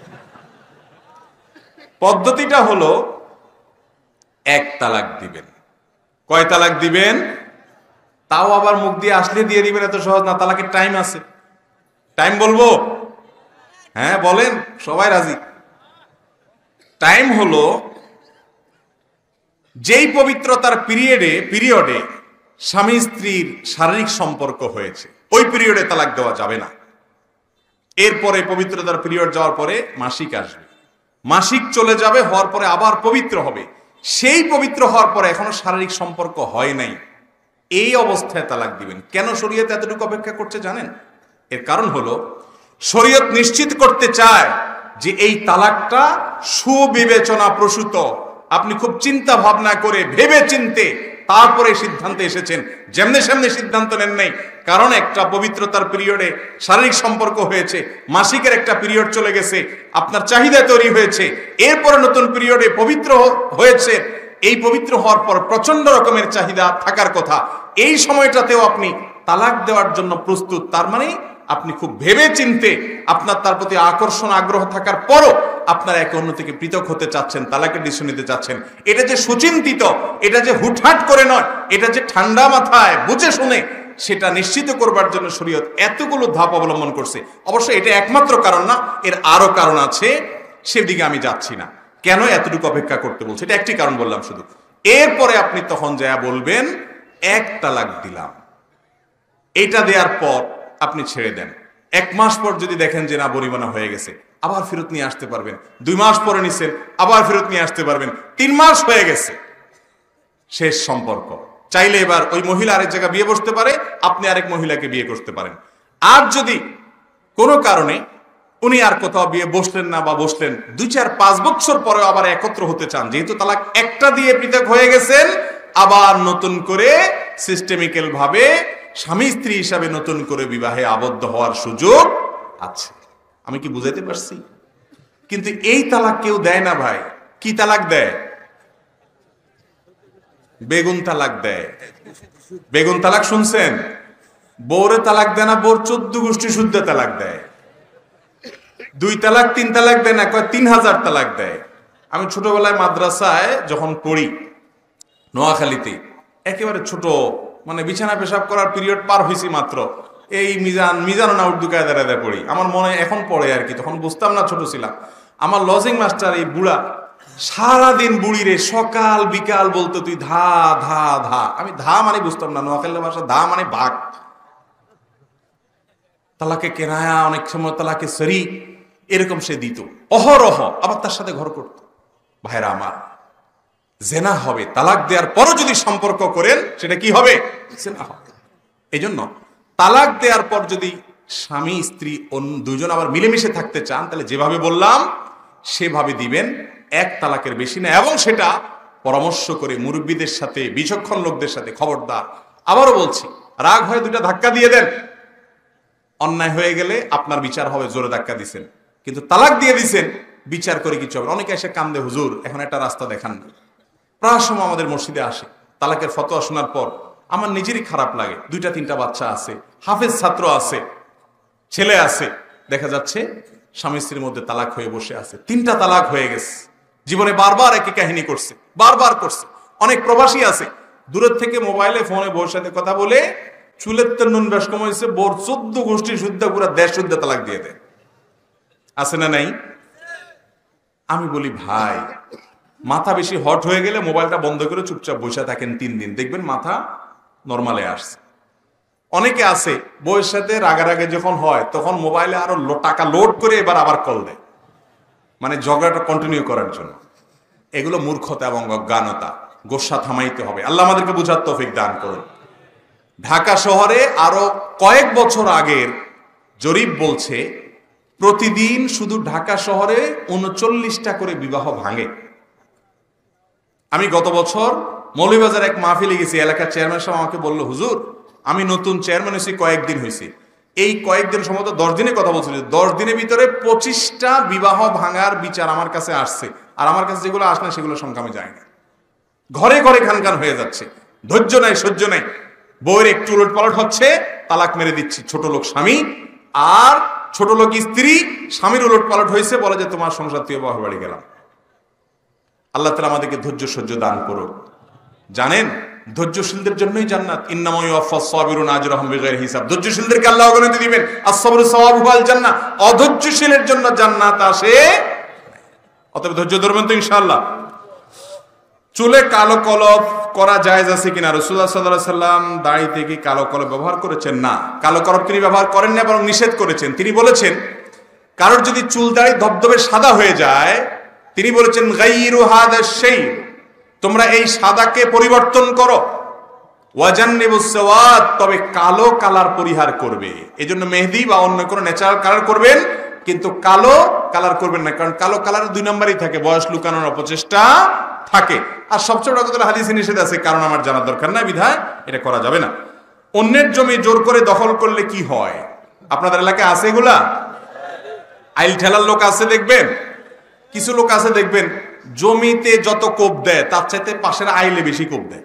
পদ্ধতিটা হলো এক তালাক দিবেন। কয় তালাক দিবেন? তাও আবার মুখ দিয়ে আসলে দিয়ে দিবেন, এত সহজ না, তালাকের টাইম আছে। টাইম বলবো? হ্যাঁ বলেন, সবাই রাজি। টাইম হলো যেই পবিত্রতার পিরিয়ডে স্বামী স্ত্রীর শারীরিক সম্পর্ক হয়েছে, ওই পিরিয়ডে তালাক দেওয়া যাবে না। এরপরে পবিত্রতার পিরিয়ড যাওয়ার পরে মাসিক আসবে, মাসিক চলে যাবে, হওয়ার পরে আবার পবিত্র হবে, সেই পবিত্র হওয়ার পরে এখনো শারীরিক সম্পর্ক হয় নাই, এই অবস্থায় তালাক দিবেন। কেন শরীয়ত এতটুকু অপেক্ষা করছে জানেন? এর কারণ হলো শরীয়ত নিশ্চিত করতে চায় যে এই তালাকটা সুবিবেচনা প্রসূত, আপনি খুব চিন্তা ভাবনা করে ভেবে চিনতে তারপরে সিদ্ধান্তে এসেছেন, যেমনি সেমনি সিদ্ধান্ত নেন নাই। কারণ একটা পবিত্রতার পিরিয়ডে শারীরিক সম্পর্ক হয়েছে, মাসিকের একটা পিরিয়ড চলে গেছে, আপনার চাহিদা তৈরি হয়েছে, এরপরে নতুন পিরিয়ডে পবিত্র হয়েছে, এই পবিত্র হওয়ার পর প্রচন্ড রকমের চাহিদা থাকার কথা, এই সময়টাতেও আপনি তালাক দেওয়ার জন্য প্রস্তুত, তার মানে আপনি খুব ভেবে চিনতে আপনার তার প্রতি আকর্ষণ আগ্রহ থাকার পরও আপনারা একে অন্য থেকে পৃথক হতে চাচ্ছেন, তালাকের ডিসিশন নিতে চাচ্ছেন। এটা যে সুচিন্তিত, এটা যে হুটহাট করে নয়, এটা যে ঠান্ডা মাথায় বুঝে শুনে, সেটা নিশ্চিত করবার জন্য শরীয়ত এতগুলো ধাপ অবলম্বন করছে। অবশ্য এটা একমাত্র কারণ না, এর আরো কারণ আছে, সেদিকে আমি যাচ্ছি না। কেন এতটুকু অপেক্ষা করতে বলছে, এটা একটি কারণ বললাম শুধু। এরপরে আপনি তখন যা বলবেন এক তালাক দিলাম, এটা দেওয়ার পর আপনি ছেড়ে দেন। 1 মাস পর যদি দেখেন যে না বনিবনা হয়ে গেছে, আবার ফেরত নিয়ে আসতে পারবেন। 2 মাস পরে নিছেন, আবার ফেরত নিয়ে আসতে পারবেন। 3 মাস হয়ে গেছে, শেষ সম্পর্ক, চাইলে এবার ওই মহিলা আরেক জায়গায় বিয়ে বসতে পারে, আপনি আরেক মহিলাকে বিয়ে করতে পারেন। আর যদি কোনো কারণে উনি আর কোথাও বিয়ে বসলেন না বা বসলেন, 2, 4, 5 বছর পরেও আবার একত্র হতে চান, যেহেতু তালাক একটা দিয়ে পৃথক হয়ে গেছেন, আবার নতুন করে সিস্টেমিক্যাল ভাবে স্বামী স্ত্রী হিসাবে নতুন করে বিবাহে আবদ্ধ হওয়ার সুযোগ আছে। আমি কি বুঝাইতে পারছি? কিন্তু এই তালাক কেউ দেয় না ভাই। কি তালাক দেয়? বেগুন তালাক দেয়। বেগুন তালাক শুনছেন? বউরে তালাক দেয় না, বউর 14 গোষ্ঠী শুদ্ধ তালাক দেয়। 2 তালাক 3 তালাক দেয় না, কয় 3000 তালাক দেয়। আমি ছোটবেলায় মাদ্রাসায় যখন পড়ি নোয়াখালীতে, একেবারে ছোট, মানে বিছানা পেশাব করার পিরিয়ড পার হয়েছি মাত্র, এই মিজান না উর্দু কায়দায় পড়ি, আমার মনে এখন পড়ে আর কি, তখন বুঝতাম না, ছোট ছিলাম। আমার লজিং মাস্টার এই বুড়া সারাদিন বুড়ি রে সকাল বিকাল বলতো তুই ধা ধা ধা। আমি ধা মানে বুঝতাম না, নোয়াখালী ভাষা ধা মানে ভাগ, তালাকে কেনায়া, অনেক সময় তালাকে সরি, এরকম সে দিত অহরহ, আবার তার সাথে ঘর করত। ভাইরা আমার, জেনা হবে। তালাক দেওয়ার পরও যদি সম্পর্ক করেন সেটা কি হবে? জেনা হবে। এই জন্য তালাক দেওয়ার পর যদি স্বামী স্ত্রী দুজন আবার মিলেমিশে থাকতে চান, তাহলে যেভাবে বললাম সেভাবে দিবেন, 1 তালাকের বেশি না। এবং সেটা পরামর্শ করে মুরব্বীদের সাথে, বিচক্ষণ লোকদের সাথে। খবরদার আবারও বলছি, রাগ হয়ে দুইটা ধাক্কা দিয়ে দেন। অন্যায় হয়ে গেলে আপনার বিচার হবে, জোরে ধাক্কা দিছেন। কিন্তু তালাক দিয়ে দিছেন, বিচার করে কিছু হবে। অনেকে এসে কান্দে, হুজুর এখন একটা রাস্তা দেখান না। প্রায় সময় আমাদের মসজিদে আসে, তালাকের ফতোয়া শোনার পর আমার নিজেরই খারাপ লাগে। দুইটা তিনটা বাচ্চা আছে, হাফেজ ছাত্র আছে, ছেলে আছে, দেখা যাচ্ছে স্বামী স্ত্রীর মধ্যে তালাক হয়ে বসে আছে। 3টা তালাক হয়ে গেছে, জীবনে বারবার একই কাহিনী করছে, বারবার করছে। অনেক প্রবাসী আছে, দূরের থেকে মোবাইলে ফোনে বউর সাথে কথা বলে চুলের তো নুন বেশ কম হয়েছে, বোর 14 গোষ্ঠী শুদ্ধ পুরা দেশ শুদ্ধ তালাক দিয়ে দেয়। আছে না নাই? আমি বলি ভাই, মাথা বেশি হট হয়ে গেলে মোবাইলটা বন্ধ করে চুপচাপ বসে থাকেন 3 দিন, দেখবেন মাথা নর্মালে আসছে। অনেকে আছে বউয়ের সাথে রাগারাগে যখন হয় তখন মোবাইলে আরো টাকা লোড করে এবার আবার কল দেয়, মানে ঝগড়াটা কন্টিনিউ করার জন্য। এগুলো মূর্খতা এবং অজ্ঞানতা। গোসা থামাইতে হবে। আল্লাহ আমাদেরকে বুঝার তৌফিক দান করুন। ঢাকা শহরে আরো কয়েক বছর আগের জরিপ বলছে প্রতিদিন শুধু ঢাকা শহরে 39টা করে বিবাহ ভাঙে। আমি গত বছর মৌলভীবাজার এক মাহফিলে গেছি, এলাকার চেয়ারম্যান সাহেব আমাকে বললো, হুজুর আমি নতুন চেয়ারম্যান হয়েছি কয়েকদিন হয়েছি, এই কয়েকদিন সম্ভবত 10 দিনে কথা বলছিল, 10 দিনের ভিতরে 25টা বিবাহ ভাঙার বিচার আমার কাছে আসছে। আর আমার কাছে যেগুলো আসলে সেগুলো সংখ্যা আমি জানি না। ঘরে ঘরে খানখান হয়ে যাচ্ছে, ধৈর্য নাই, সহ্য নাই। বউয়ের একটু উলট পালট হচ্ছে, তালাক মেরে দিচ্ছি। ছোট লোক স্বামী আর ছোট লোক স্ত্রী, স্বামীর উলট পালট হয়েছে, বলে যে তোমার সংসার থেকে বাপের বাড়ি গেলাম। আল্লাহ তাআলা আমাদেরকে ধৈর্য সহ্য দান করুক। জানেন, ধৈর্যশীলদের জন্যই জান্নাত। ইন্নামা ইউওয়াফাস সাবিরুনা আজরাহুম বিগাইরি হিসাব। ধৈর্যশীলদেরকে আল্লাহ অগণিত দিবেন। আস-সাবরু সাওয়াবুল জান্নাহ। অধৈর্যশীলের জন্য জান্নাত আসে। অতএব ধৈর্য ধরবেন তো ইনশাআল্লাহ। চুলে কালো কলপ করা জায়েজ আছে কিনা? রাসূলুল্লাহ সাল্লাল্লাহু আলাইহি সাল্লাম দাড়িতে কি কালো কলপ ব্যবহার করেছেন? না, কালো কলপ তিনি ব্যবহার করেন না, বরং নিষেধ করেছেন। তিনি বলেছেন, কারোর যদি চুল দাড়ি ধবধবে সাদা হয়ে যায়, তিনি বলেছেন গায়রু হাদা শাই, তোমরা এই সাদাকে পরিবর্তন করো। ওয়াজান্নিবুস সাওয়াদ, তবে কালো কালার পরিহার করবে। এজন্য মেহেদি বা অন্য কোনো ন্যাচারাল কালার করবেন, কিন্তু কালো কালার করবেন না, কারণ কালো কালার 2 নাম্বারই থাকে, বয়স লুকানোর অপচেষ্টা থাকে। আর সবচেয়ে বড় কথা হাদিসে নিষেধ আছে, কারণ আমার জানার দরকার নাই, বিধায় এটা করা যাবে না। অন্যের জমি জোর করে দখল করলে কি হয়? আপনাদের এলাকায় আছে এগুলা? আইল ঠেলার লোক আছে দেখবেন, কিছু লোক আছে দেখবেন জমিতে যত কোপ দেয় তার চাইতে পাশের আইলে বেশি কোপ দেয়।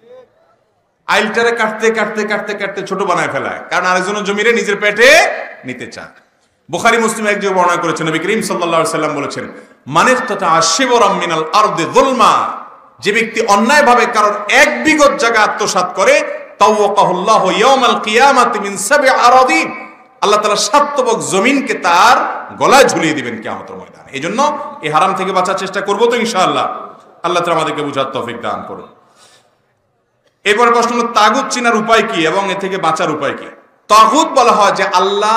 আইলটারে কাটতে কাটতে কাটতে কাটতে ছোট বানায় ফেলায়, কারণ আরেকজনের জমিরে নিজের পেটে নিতে চায়। বুখারী মুসলিম এক জায়গায় বর্ণনা করেছেন, নবী করিম সাল্লাল্লাহু আলাইহি সাল্লাম বলেছেন, মানিস্তাতা শিবরাম মিনাল আরদি যুলমা, যে ব্যক্তি অন্যায়ভাবে কারোর 1 বিঘত জায়গা আত্মসাৎ করে, তাওয়াকাহুল্লাহু ইয়াউমাল কিয়ামাতি মিন 7 আরাদিন, আল্লাহ তাআলা 7 তবক জমিনকে তার গলায় ঝুলিয়ে দিবেন কিয়ামতের ময়দানে। এজন্য এই হারাম থেকে বাঁচার চেষ্টা করব তো ইনশাআল্লাহ। আল্লাহ তাআলা আমাদেরকে বুঝার তৌফিক দান করুন। এরপর প্রশ্ন হলো, তাগুত চিনার উপায় কি এবং এ থেকে বাঁচার উপায় কি? তাগুত বলা হয় যে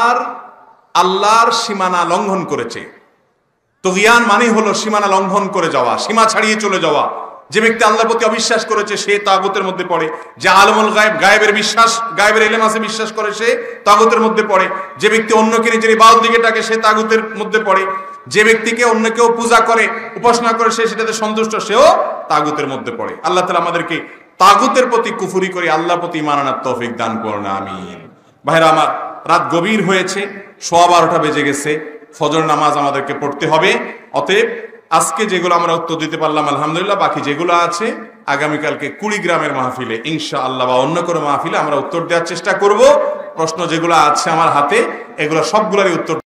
আল্লাহর সীমানা লঙ্ঘন করেছে। তুগয়ান মানে হলো সীমানা লঙ্ঘন করে যাওয়া, সীমা ছাড়িয়ে চলে যাওয়া। যে ব্যক্তি আল্লাহর প্রতি অবিশ্বাস করেছে সে তাগুতের মধ্যে পড়ে। যে আলমুল গায়েব, গায়েবের বিশ্বাস, গায়েবের ইলম আছে বিশ্বাস করে, সে তাগুতের মধ্যে পড়ে। যে ব্যক্তি অন্যকে নিজের ইবাদত দিকে ডাকে সে তাগুতের মধ্যে পড়ে। যে ব্যক্তিকে অন্য কেউ পূজা করে, উপাসনা করে, সে সেটাতে সন্তুষ্ট, সেও তাগুতের মধ্যে পড়ে। আল্লাহ তাআলা আমাদেরকে তাগুতের প্রতি কুফরি করে আল্লাহর প্রতি ঈমান আনার তৌফিক দান করুন, আমিন। ভাইরা আমার, রাত গভীর হয়েছে, 12:15 বেজে গেছে, ফজর নামাজ আমাদেরকে পড়তে হবে। অতএব আজকে যেগুলো আমরা উত্তর দিতে পারলাম আলহামদুলিল্লাহ, বাকি যেগুলো আছে আগামীকালকে কুড়িগ্রামের মাহফিলে ইনশাআল্লাহ বা অন্য কোনো মাহফিলে আমরা উত্তর দেওয়ার চেষ্টা করব। প্রশ্ন যেগুলো আছে আমার হাতে, এগুলো সবগুলোরই উত্তর